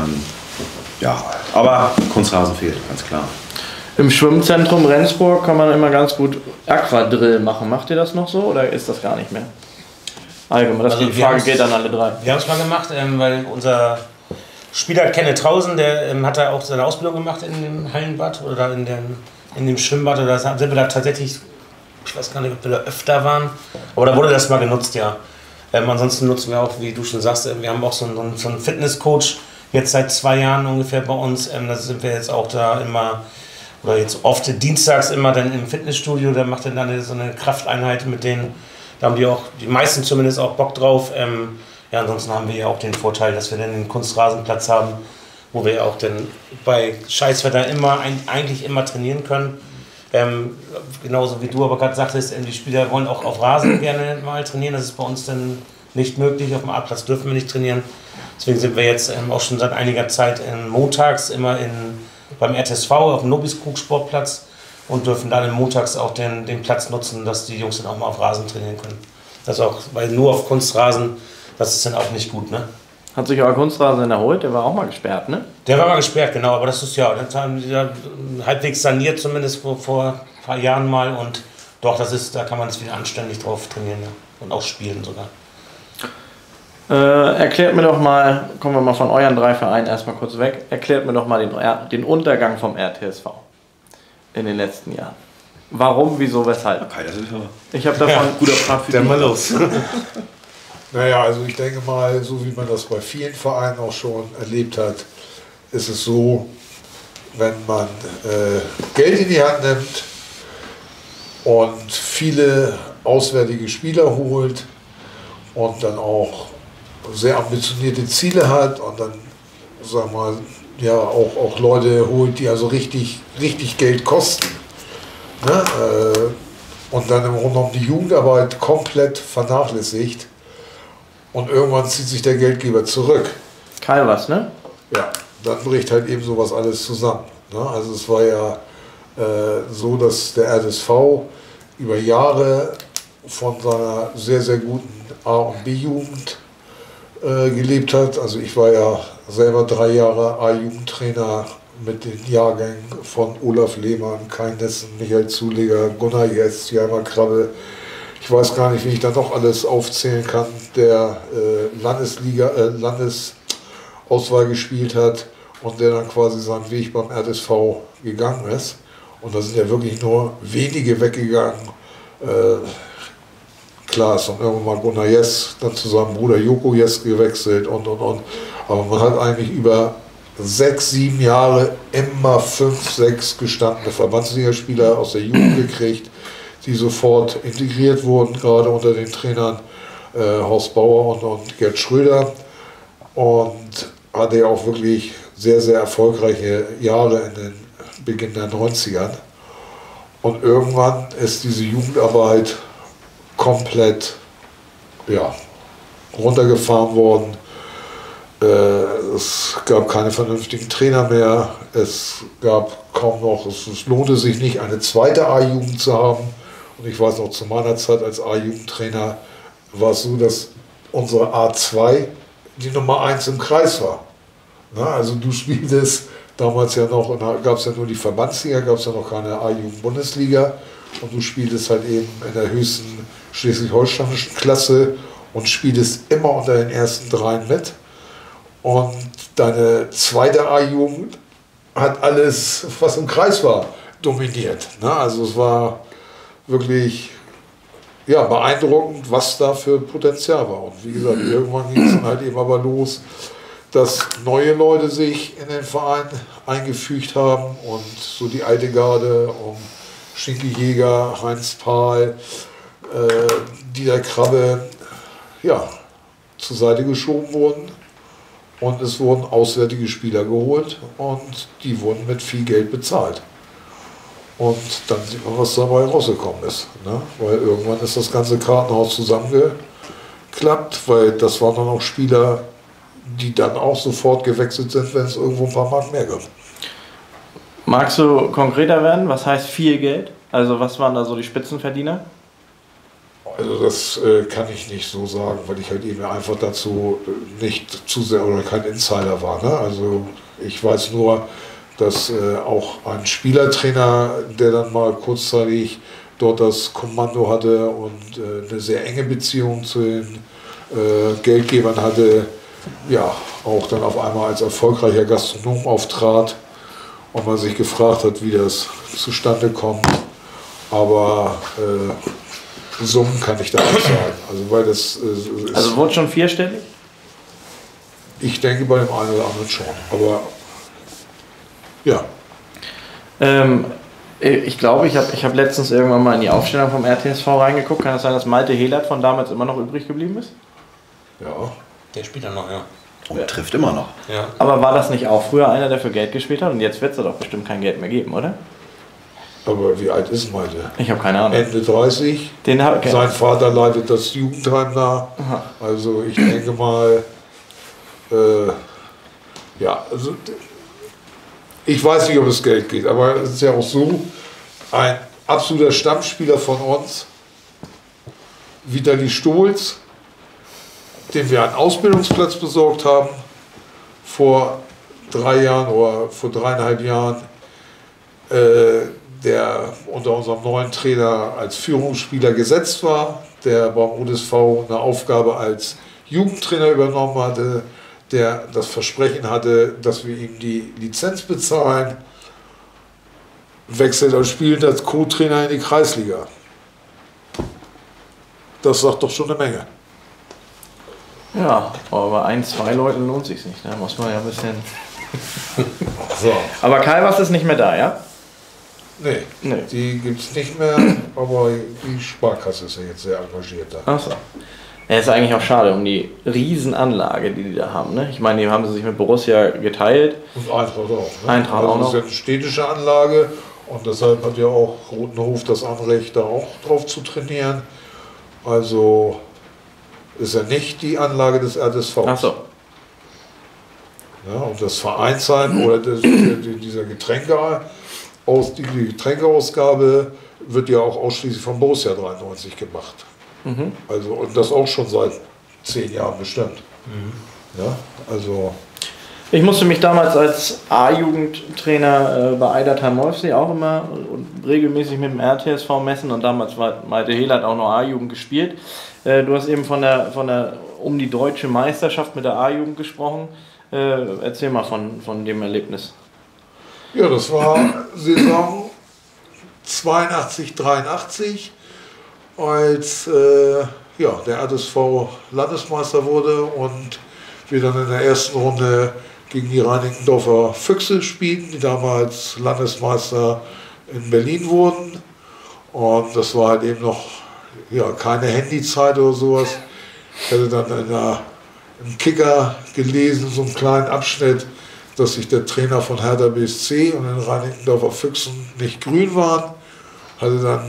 Speaker 2: Ja, aber Kunstrasen fehlt, ganz klar.
Speaker 1: Im Schwimmzentrum Rendsburg kann man immer ganz gut Aquadrill machen. Macht ihr das noch so oder ist das gar nicht mehr? Allgemein, das
Speaker 3: Also
Speaker 1: die Frage geht an alle drei.
Speaker 3: Wir haben es mal gemacht, weil unser Spieler Kenneth Trausen, der hat da auch seine Ausbildung gemacht in dem Hallenbad oder in dem Schwimmbad. Oder sind wir da tatsächlich, ich weiß gar nicht, ob wir da öfter waren, aber da wurde das mal genutzt, ja. Ansonsten nutzen wir auch, wie du schon sagst, wir haben auch so einen Fitnesscoach, jetzt seit 2 Jahren ungefähr bei uns. Da sind wir jetzt auch da immer, oder jetzt oft dienstags immer dann im Fitnessstudio, da macht er dann so eine Krafteinheit mit denen. Da haben die meisten zumindest auch Bock drauf. Ja, ansonsten haben wir ja auch den Vorteil, dass wir dann den Kunstrasenplatz haben, wo wir auch dann bei Scheißwetter eigentlich immer trainieren können. Genauso wie du aber gerade sagtest, die Spieler wollen auch auf Rasen gerne mal trainieren. Das ist bei uns dann nicht möglich. Auf dem A-Platz dürfen wir nicht trainieren. Deswegen sind wir jetzt auch schon seit einiger Zeit montags immer beim RTSV auf dem Nobiskrug Sportplatz und dürfen dann montags auch den Platz nutzen, dass die Jungs dann auch mal auf Rasen trainieren können. Das auch, weil nur auf Kunstrasen, das ist dann auch nicht gut, ne?
Speaker 1: Hat sich euer Kunstrasen erholt? Der war auch mal gesperrt, ne?
Speaker 3: Der war mal gesperrt, genau, aber das ist ja, das haben die ja halbwegs saniert, zumindest vor ein paar Jahren mal, und doch, da kann man es wieder anständig drauf trainieren, ja. Und auch spielen sogar.
Speaker 1: Erklärt mir doch mal, kommen wir mal von euren 3 Vereinen erstmal kurz weg, erklärt mir doch mal den Untergang vom RTSV in den letzten Jahren. Warum, wieso, weshalb?
Speaker 2: Okay, das ist aber
Speaker 1: Ich habe davon...
Speaker 2: ja, guter Part für
Speaker 3: Dann
Speaker 2: die.
Speaker 3: mal los.
Speaker 4: Naja, also ich denke mal, so wie man das bei vielen Vereinen auch schon erlebt hat, ist es so, wenn man Geld in die Hand nimmt und viele auswärtige Spieler holt und dann auch sehr ambitionierte Ziele hat und dann, sagen wir mal, ja, auch Leute holt, die also richtig Geld kosten. Ne? Und dann im Grunde genommen die Jugendarbeit komplett vernachlässigt. Und irgendwann zieht sich der Geldgeber zurück.
Speaker 1: Calvas, ne?
Speaker 4: Ja, dann bricht halt eben sowas alles zusammen. Ne? Also es war ja so, dass der RSV über Jahre von seiner sehr guten A- und B-Jugend gelebt hat. Also ich war ja selber 3 Jahre A-Jugendtrainer mit den Jahrgängen von Olaf Lehmann, Kai Nessen, Michael Zuleger, Gunnar Jetz, Jaimer Krabbe. Ich weiß gar nicht, wie ich da noch alles aufzählen kann, der Landesauswahl gespielt hat und der dann quasi seinen Weg beim RSV gegangen ist. Und da sind ja wirklich nur wenige weggegangen. Klar ist dann irgendwann mal Gunnar Jess dann zu seinem Bruder Joko Jess gewechselt und. Aber man hat eigentlich über 6, 7 Jahre immer 5, 6 gestandene Verbandsligaspieler aus der Jugend gekriegt, die sofort integriert wurden, gerade unter den Trainern Horst Bauer und Gerd Schröder. Und hatte ja auch wirklich sehr erfolgreiche Jahre in den Beginn der 90ern. Und irgendwann ist diese Jugendarbeit komplett runtergefahren worden. Es gab keine vernünftigen Trainer mehr. Es gab kaum noch, es lohnte sich nicht, eine zweite A-Jugend zu haben. Und ich weiß noch, zu meiner Zeit als A-Jugendtrainer war es so, dass unsere A2 die Nummer 1 im Kreis war. Na, also du spieltest damals ja noch, gab es ja nur die Verbandsliga, gab es ja noch keine A-Jugend-Bundesliga. Und du spieltest halt eben in der höchsten schleswig-holsteinischen Klasse und spieltest immer unter den ersten dreien mit. Und deine zweite A-Jugend hat alles, was im Kreis war, dominiert. Ne? Also es war wirklich ja, beeindruckend, was da für Potenzial war. Und wie gesagt, irgendwann ging es dann halt eben aber los, dass neue Leute sich in den Verein eingefügt haben und so die alte Garde um Schinkel Jäger, Heinz Pahl, Dieter Krabbe, ja, zur Seite geschoben wurden. Und es wurden auswärtige Spieler geholt und die wurden mit viel Geld bezahlt. Und dann sieht man, was dabei rausgekommen ist. Ne? Weil irgendwann ist das ganze Kartenhaus zusammengeklappt, weil das waren dann auch Spieler, die dann auch sofort gewechselt sind, wenn es irgendwo ein paar Mark mehr gab.
Speaker 1: Magst du konkreter werden? Was heißt viel Geld? Also was waren da so die Spitzenverdiener?
Speaker 4: Also das kann ich nicht so sagen, weil ich halt eben einfach dazu nicht zu sehr oder kein Insider war. Ne? Also ich weiß nur, dass auch ein Spielertrainer, der dann mal kurzzeitig dort das Kommando hatte und eine sehr enge Beziehung zu den Geldgebern hatte, ja, auch dann auf einmal als erfolgreicher Gastronom auftrat und man sich gefragt hat, wie das zustande kommt. Aber Summen kann ich da nicht sagen. Also, weil das,
Speaker 1: also wurde schon vierstellig?
Speaker 4: Ich denke bei dem einen oder anderen schon. Aber ja.
Speaker 1: Ich glaube, ich hab letztens irgendwann mal in die Aufstellung vom RTSV reingeguckt. Kann es sein, dass Malte Helert von damals immer noch übrig geblieben ist?
Speaker 4: Ja.
Speaker 3: Der spielt dann noch, ja.
Speaker 2: Und trifft immer noch.
Speaker 3: Ja.
Speaker 1: Aber war das nicht auch früher einer, der für Geld gespielt hat? Und jetzt wird es doch bestimmt kein Geld mehr geben, oder?
Speaker 4: Aber wie alt ist Malte?
Speaker 1: Ich habe keine Ahnung.
Speaker 4: Ende 30.
Speaker 1: Okay.
Speaker 4: Sein Vater leitet das Jugendheim da.
Speaker 1: Aha.
Speaker 4: Also ich denke mal, ja, also ich weiß nicht, ob es Geld geht, aber es ist ja auch so, ein absoluter Stammspieler von uns, Vitali Stolz, dem wir einen Ausbildungsplatz besorgt haben, vor 3 Jahren oder vor 3,5 Jahren, der unter unserem neuen Trainer als Führungsspieler gesetzt war, der beim UDSV eine Aufgabe als Jugendtrainer übernommen hatte, der das Versprechen hatte, dass wir ihm die Lizenz bezahlen, wechselt und spielt als Co-Trainer in die Kreisliga. Das sagt doch schon eine Menge.
Speaker 1: Ja, aber bei 1, 2 Leuten lohnt sich nicht. Da muss man ja ein bisschen.
Speaker 4: So.
Speaker 1: Aber Calvas ist nicht mehr da, ja?
Speaker 4: Nee,
Speaker 1: Nee.
Speaker 4: die gibt es nicht mehr, aber die Sparkasse ist ja jetzt sehr engagiert da.
Speaker 1: Achso. Ja, ist eigentlich auch schade um die Riesenanlage, die da haben. Ne? Ich meine, die haben sie sich mit Borussia geteilt.
Speaker 4: Und Eintracht auch. Ne?
Speaker 1: Eintracht
Speaker 4: also
Speaker 1: auch noch.
Speaker 4: Das ist ja eine städtische Anlage und deshalb hat ja auch Rotenhof das Anrecht, da auch drauf zu trainieren. Also ist ja nicht die Anlage des RTSV.
Speaker 1: Achso.
Speaker 4: Ja, und das Vereinsheim oder dieser die Getränkeausgabe wird ja auch ausschließlich von Borussia 93 gemacht.
Speaker 1: Mhm.
Speaker 4: Also, und das auch schon seit 10 Jahren bestimmt. Ja, also
Speaker 1: Ich musste mich damals als A-Jugendtrainer bei Eidertal Molfsee auch immer und regelmäßig mit dem RTSV messen und damals war Malte Helert auch noch A-Jugend gespielt. Du hast eben um die deutsche Meisterschaft mit der A-Jugend gesprochen. Erzähl mal von dem Erlebnis.
Speaker 4: ja, das war Saison 82, 83, als der RTSV Landesmeister wurde und wir dann in der ersten Runde gegen die Reinickendorfer Füchse spielten, die damals Landesmeister in Berlin wurden. Und das war halt eben noch keine Handyzeit oder sowas. Ich hatte dann im Kicker gelesen, so einen kleinen Abschnitt, dass sich der Trainer von Hertha BSC und den Reinickendorfer Füchsen nicht grün waren. Hatte dann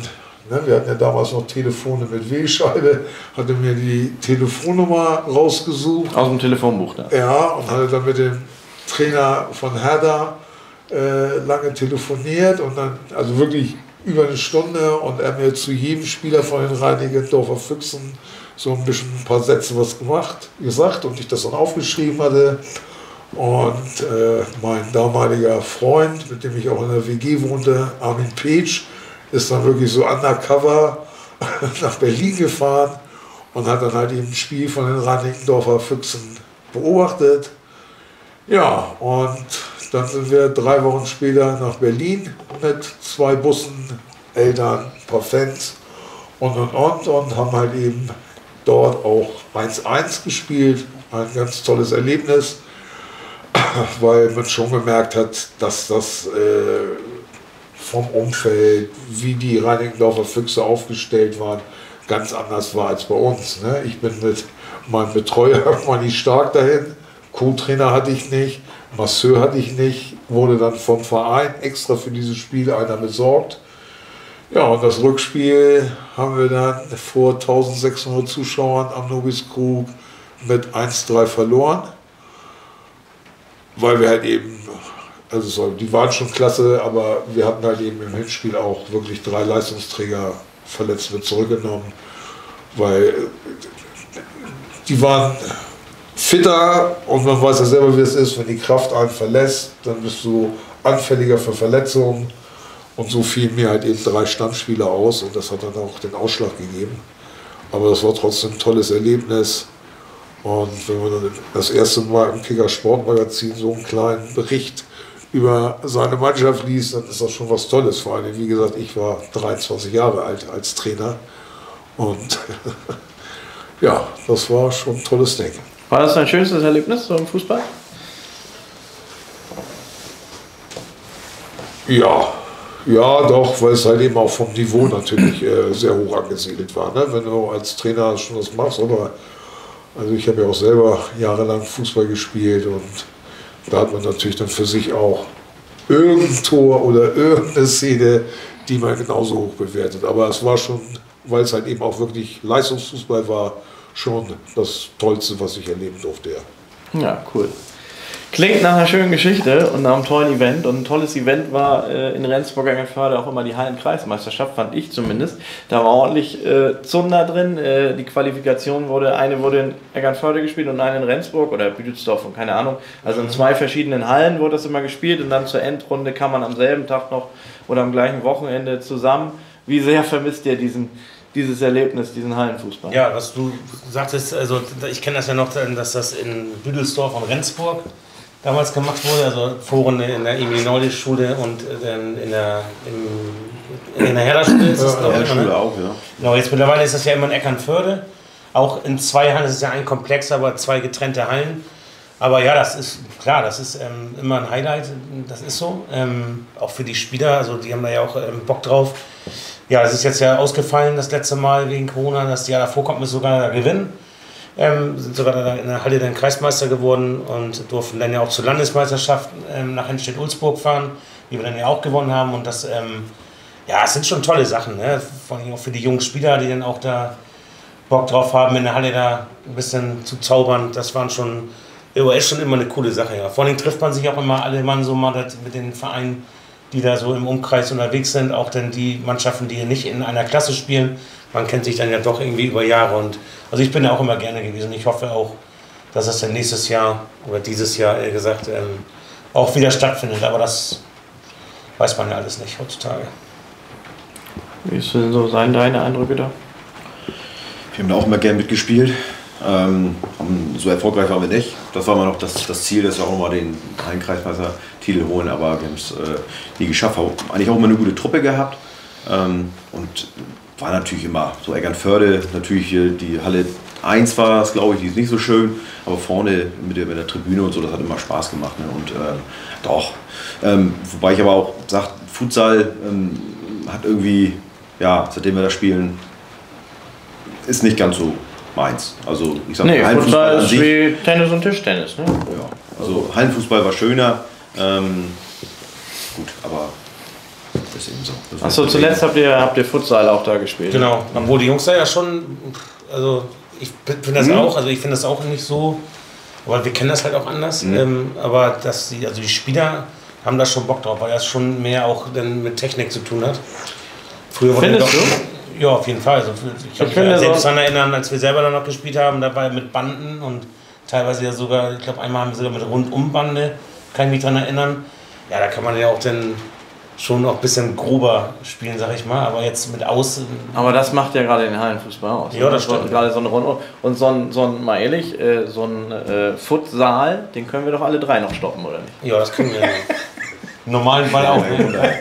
Speaker 4: Ne? Wir hatten ja damals noch Telefone mit Wählscheibe, hatte mir die Telefonnummer rausgesucht.
Speaker 1: Aus dem Telefonbuch da.
Speaker 4: Ja, und hatte dann mit dem Trainer von Hertha lange telefoniert und dann, also wirklich über eine Stunde, und er mir zu jedem Spieler von den Reinickendorfer Füchsen so ein paar Sätze gesagt und ich das dann aufgeschrieben hatte. Und mein damaliger Freund, mit dem ich auch in der WG wohnte, Armin Petsch, ist dann wirklich so undercover nach Berlin gefahren und hat dann halt eben ein Spiel von den Reinickendorfer Füchsen beobachtet. Ja, und dann sind wir 3 Wochen später nach Berlin mit 2 Bussen, Eltern, ein paar Fans und haben halt eben dort auch 1-1 gespielt. Ein ganz tolles Erlebnis, weil man schon gemerkt hat, dass das vom Umfeld, wie die Reinickendorfer Füchse aufgestellt waren, ganz anders war als bei uns. Ne? Ich bin mit meinem Betreuer irgendwann nicht stark dahin, Co-Trainer hatte ich nicht, Masseur hatte ich nicht, wurde dann vom Verein extra für dieses Spiel einer besorgt. Ja, und das Rückspiel haben wir dann vor 1600 Zuschauern am Nobiskrug mit 1-3 verloren, weil wir halt eben, also die waren schon klasse, aber wir hatten halt eben im Hinspiel auch wirklich 3 Leistungsträger verletzt mit zurückgenommen, weil die waren fitter, und man weiß ja selber, wie es ist, wenn die Kraft einen verlässt, dann bist du anfälliger für Verletzungen, und so fielen mir halt eben 3 Stammspieler aus, und das hat dann auch den Ausschlag gegeben. Aber das war trotzdem ein tolles Erlebnis, und wenn man dann das erste Mal im Kicker Sportmagazin so einen kleinen Bericht über seine Mannschaft liest, dann ist das schon was Tolles. Vor allem, wie gesagt, ich war 23 Jahre alt als Trainer, und ja, das war schon ein tolles Ding.
Speaker 1: War das dein schönstes Erlebnis so im Fußball?
Speaker 4: Ja, doch, weil es halt eben auch vom Niveau natürlich sehr hoch angesiedelt war. Ne? Wenn du als Trainer schon das machst, oder? Also ich habe ja auch selber jahrelang Fußball gespielt, und da hat man natürlich dann für sich auch irgendein Tor oder irgendeine Szene, die man genauso hoch bewertet. Aber es war schon, weil es halt eben auch wirklich Leistungsfußball war, schon das Tollste, was ich erleben durfte.
Speaker 1: Ja, cool. Klingt nach einer schönen Geschichte und nach einem tollen Event. Und ein tolles Event war in Rendsburg-Eckernförde auch immer die Hallenkreismeisterschaft, fand ich zumindest. Da war ordentlich Zunder drin. Die Qualifikation eine wurde in Eckernförde gespielt und eine in Rendsburg oder Büdelsdorf und keine Ahnung. Also in 2 verschiedenen Hallen wurde das immer gespielt, und dann zur Endrunde kam man am selben Tag noch oder am gleichen Wochenende zusammen. Wie sehr vermisst ihr dieses Erlebnis, diesen Hallenfußball?
Speaker 3: Ja, was du sagtest, also ich kenne das ja noch, dass das in Büdelsdorf und Rendsburg damals gemacht wurde, also Vorrunde in der Emil-Nolde-Schule und dann in der Herder-Schule ist das, glaube ich, ne?
Speaker 2: Auch, ja.
Speaker 3: Genau, jetzt mittlerweile ist das ja immer in Eckernförde. Auch in 2 Hallen, das ist ja ein Komplex, aber 2 getrennte Hallen. Aber ja, das ist klar, das ist immer ein Highlight, das ist so. Auch für die Spieler, also die haben da ja auch Bock drauf. Ja, es ist jetzt ja ausgefallen das letzte Mal wegen Corona, das Jahr davor konnten wir sogar gewinnen. Sind sogar in der Halle dann Kreismeister geworden und durften dann ja auch zur Landesmeisterschaft nach Henstedt-Ulzburg fahren, die wir dann ja auch gewonnen haben. Und das, ja, es sind schon tolle Sachen, ne? Vor allem auch für die jungen Spieler, die dann auch da Bock drauf haben, in der Halle da ein bisschen zu zaubern. Das waren schon, ist schon immer eine coole Sache. Ja. Vor allem trifft man sich auch immer alle Mann so mal mit den Vereinen, die da so im Umkreis unterwegs sind, auch dann die Mannschaften, die nicht in einer Klasse spielen. Man kennt sich dann ja doch irgendwie über Jahre, und also ich bin da auch immer gerne gewesen. Ich hoffe auch, dass es dann nächstes Jahr oder dieses Jahr, eher gesagt, auch wieder stattfindet. Aber das weiß man ja alles nicht heutzutage.
Speaker 1: Wie sind so deine Eindrücke da?
Speaker 2: Wir haben da auch immer gern mitgespielt. So erfolgreich waren wir nicht. Das war immer noch das Ziel, dass wir auch nochmal den Hallenkreismeister-Titel holen, aber wir haben es nie geschafft. Haben eigentlich auch immer eine gute Truppe gehabt. Und war natürlich immer so Eckernförde, natürlich die Halle 1 war es, glaube ich, die ist nicht so schön, aber vorne mit der Tribüne und so, das hat immer Spaß gemacht. Ne? Und doch, wobei ich aber auch sage, Futsal hat irgendwie, ja, seitdem wir da spielen, ist nicht ganz so meins. Also ich sage,
Speaker 1: nee, Futsal ist wie Tennis und Tischtennis. Ne?
Speaker 2: Ja, also Hallenfußball war schöner, gut, aber ist eben so.
Speaker 1: Achso, zuletzt habt ihr Futsal auch da gespielt.
Speaker 3: Genau, obwohl die Jungs da ja schon, also ich finde das auch, also ich finde das auch nicht so, aber wir kennen das halt auch anders, aber dass die Spieler haben da schon Bock drauf, weil das schon mehr auch dann mit Technik zu tun hat. Früher
Speaker 1: Findest du?
Speaker 3: Ja, auf jeden Fall. Also ich kann mich selbst daran erinnern, als wir selber da noch gespielt haben, da war mit Banden und teilweise ja sogar, ich glaube einmal haben wir sogar mit Rundumbande, kann ich mich daran erinnern. Ja, da kann man ja auch dann schon noch ein bisschen grober spielen, sag ich mal, aber jetzt mit Außen.
Speaker 1: Aber das macht ja gerade den Hallenfußball aus.
Speaker 3: Ja, das stimmt.
Speaker 1: Gerade so eine Runde. Und so ein mal ehrlich, so ein Futsal, den können wir doch alle drei noch stoppen, oder nicht?
Speaker 3: Ja, das können wir. Im normalen Ball auch. Ne?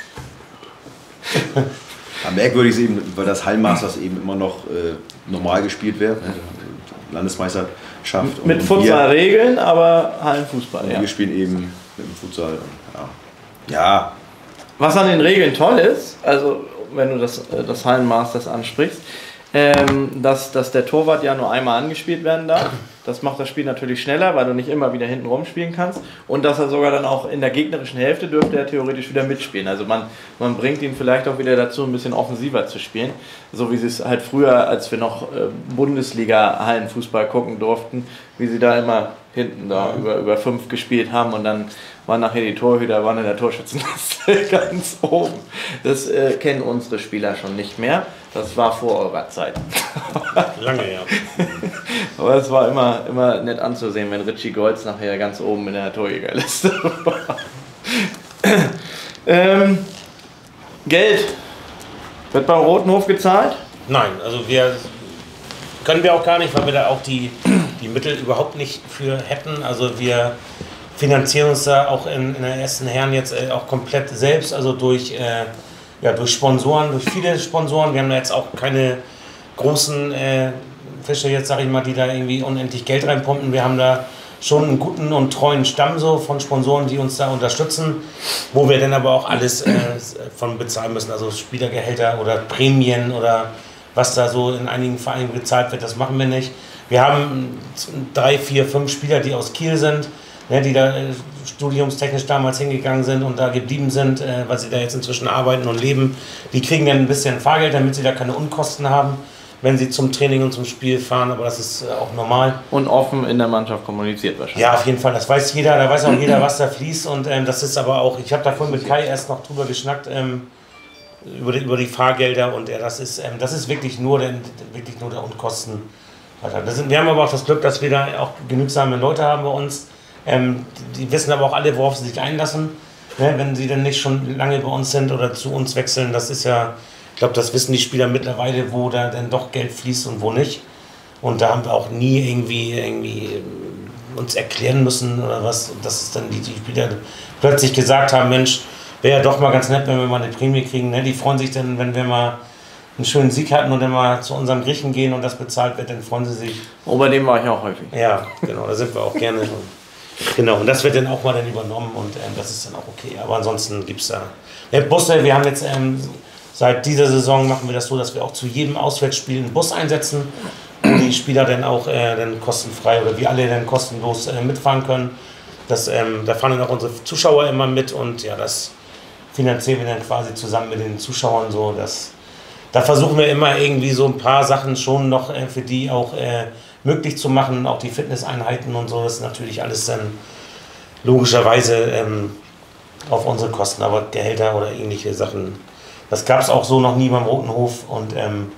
Speaker 2: Ja, merkwürdig ist eben, weil das Hallenmasters eben immer noch normal gespielt wird. Ne? Landesmeisterschaft.
Speaker 1: Mit Futsal-Regeln, aber Hallenfußball.
Speaker 2: Ja. Wir spielen eben mit dem Futsal. Ja.
Speaker 1: Was an den Regeln toll ist, also wenn du das Hallenmasters ansprichst, dass der Torwart ja nur einmal angespielt werden darf. Das macht das Spiel natürlich schneller, weil du nicht immer wieder hinten rumspielen kannst. Und dass er sogar dann auch in der gegnerischen Hälfte dürfte er theoretisch wieder mitspielen. Also man bringt ihn vielleicht auch wieder dazu, ein bisschen offensiver zu spielen. So wie sie es halt früher, als wir noch Bundesliga-Hallenfußball gucken durften, wie sie da immer hinten da über 5 gespielt haben und dann waren nachher die Torhüter in der Torschützenliste ganz oben. Das kennen unsere Spieler schon nicht mehr. Das war vor eurer Zeit.
Speaker 3: Lange, ja.
Speaker 1: Aber es war immer nett anzusehen, wenn Richie Goltz nachher ganz oben in der Torjägerliste war. Geld. Wird beim Roten Hof gezahlt?
Speaker 3: Nein, also können wir auch gar nicht, weil wir da auch die Mittel überhaupt nicht für hätten. Also wir finanzieren uns da auch in der ersten Herren jetzt auch komplett selbst, also durch Sponsoren, durch viele Sponsoren. Wir haben da jetzt auch keine großen Fische jetzt, sag ich mal, die da irgendwie unendlich Geld reinpumpen. Wir haben da schon einen guten und treuen Stamm so von Sponsoren, die uns da unterstützen, wo wir dann aber auch alles von bezahlen müssen, also Spielergehälter oder Prämien oder was da so in einigen Vereinen gezahlt wird, das machen wir nicht. Wir haben 3, 4, 5 Spieler, die aus Kiel sind, die da studiumstechnisch damals hingegangen sind und da geblieben sind, weil sie da jetzt inzwischen arbeiten und leben. Die kriegen dann ein bisschen Fahrgeld, damit sie da keine Unkosten haben, wenn sie zum Training und zum Spiel fahren, aber das ist auch normal.
Speaker 1: Und offen in der Mannschaft kommuniziert wahrscheinlich.
Speaker 3: Ja, auf jeden Fall, das weiß jeder, da weiß auch jeder, was da fließt und das ist aber auch, ich habe da vorhin mit Kai erst noch drüber geschnackt, über die Fahrgelder und das ist wirklich nur der Unkosten. Wir haben aber auch das Glück, dass wir da auch genügsame Leute haben bei uns. Die wissen aber auch alle, worauf sie sich einlassen, wenn sie dann nicht schon lange bei uns sind oder zu uns wechseln. Das ist ja, ich glaube, das wissen die Spieler mittlerweile, wo da dann doch Geld fließt und wo nicht. Und da haben wir auch nie irgendwie uns erklären müssen oder was, dass es dann die Spieler plötzlich gesagt haben, Mensch, wäre ja doch mal ganz nett, wenn wir mal eine Prämie kriegen. Die freuen sich dann, wenn wir mal einen schönen Sieg hatten und dann mal zu unserem Griechen gehen und das bezahlt wird, dann freuen sie sich.
Speaker 1: Oh, bei dem war ich auch häufig.
Speaker 3: Ja, genau, da sind wir auch gerne. Genau, und das wird dann auch mal dann übernommen und das ist dann auch okay. Aber ansonsten gibt es da Busse. Wir haben jetzt seit dieser Saison machen wir das so, dass wir auch zu jedem Auswärtsspiel einen Bus einsetzen, wo die Spieler dann auch dann kostenfrei oder wir alle dann kostenlos mitfahren können. Da fahren dann auch unsere Zuschauer immer mit und ja, das finanzieren wir dann quasi zusammen mit den Zuschauern so. Da versuchen wir immer irgendwie so ein paar Sachen schon noch für die auch möglich zu machen, auch die Fitnesseinheiten und so, das ist natürlich alles dann logischerweise auf unsere Kosten, aber Gehälter oder ähnliche Sachen, das gab es auch so noch nie beim Roten Hof und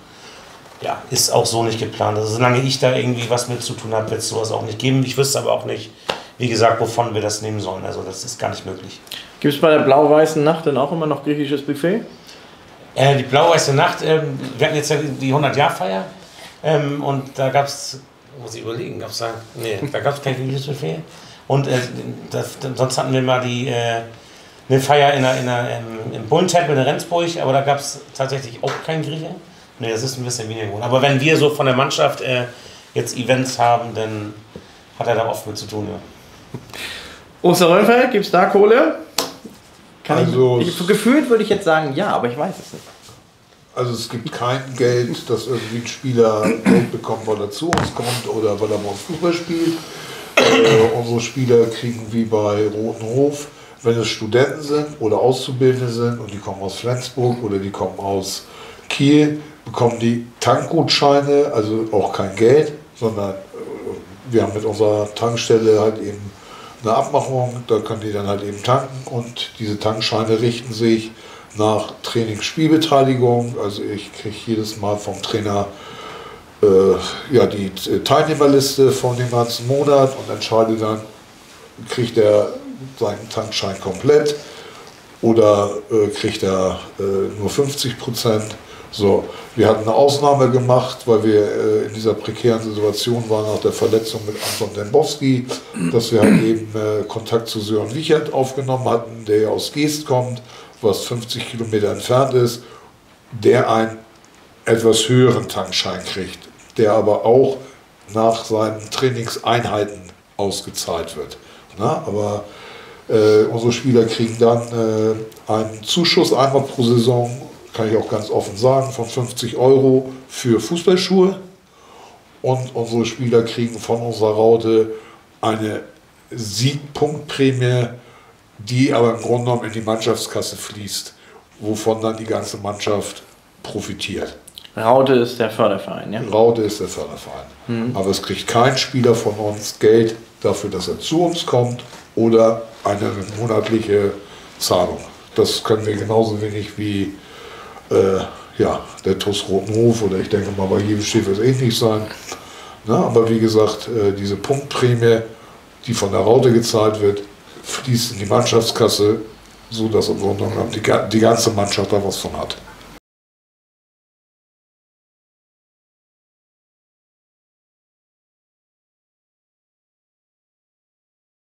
Speaker 3: ist auch so nicht geplant. Also solange ich da irgendwie was mit zu tun habe, wird es sowas auch nicht geben. Ich wüsste aber auch nicht, wie gesagt, wovon wir das nehmen sollen, also das ist gar nicht möglich.
Speaker 1: Gibt es bei der blau-weißen Nacht dann auch immer noch griechisches Buffet?
Speaker 3: Die blau-weiße Nacht, wir hatten jetzt ja die 100-Jahr-Feier und da gab es, muss ich überlegen, da gab es kein griechisches Buffet. Und sonst hatten wir mal eine Feier im Bullentempel in Rendsburg, aber da gab es tatsächlich auch keinen Grieche. Nee, das ist ein bisschen weniger geworden. Aber wenn wir so von der Mannschaft jetzt Events haben, dann hat er da oft mit zu tun, ja.
Speaker 1: Osterrönfeld, gibt es da Kohle?
Speaker 4: Gefühlt
Speaker 1: würde ich jetzt sagen, ja, aber ich weiß es nicht.
Speaker 4: Also es gibt kein Geld, dass irgendwie ein Spieler Geld bekommt, weil er zu uns kommt oder weil er bei uns Fußball spielt. Unsere Spieler kriegen wie bei Roten Hof Wenn es Studenten sind oder Auszubildende sind und die kommen aus Flensburg oder die kommen aus Kiel, bekommen die Tankgutscheine, also auch kein Geld, sondern wir haben mit unserer Tankstelle halt eben eine Abmachung, da können die dann halt eben tanken und diese Tankscheine richten sich nach Trainingsspielbeteiligung. Also ich kriege jedes Mal vom Trainer die Teilnehmerliste von dem ganzen Monat und entscheide dann, kriegt er seinen Tankschein komplett oder kriegt er nur 50%. So, wir hatten eine Ausnahme gemacht, weil wir in dieser prekären Situation waren nach der Verletzung mit Anton Dembowski, dass wir halt eben Kontakt zu Sören Wiechert aufgenommen hatten, der ja aus Geest kommt, was 50 Kilometer entfernt ist, der einen etwas höheren Tankschein kriegt, der aber auch nach seinen Trainingseinheiten ausgezahlt wird. Na, aber unsere Spieler kriegen dann einen Zuschuss einmal pro Saison, kann ich auch ganz offen sagen, von 50 € für Fußballschuhe. Und unsere Spieler kriegen von unserer Raute eine Siegpunktprämie, die aber im Grunde genommen in die Mannschaftskasse fließt, wovon dann die ganze Mannschaft profitiert.
Speaker 1: Raute ist der Förderverein, ja?
Speaker 4: Raute ist der Förderverein. Aber es kriegt kein Spieler von uns Geld dafür, dass er zu uns kommt oder eine monatliche Zahlung. Das können wir genauso wenig wie der TuS Rotenhof oder ich denke mal bei jedem Stief wird es ähnlich sein. Na, aber wie gesagt, diese Punktprämie, die von der Raute gezahlt wird, fließt in die Mannschaftskasse, sodass im Grunde genommen die ganze Mannschaft da was von hat.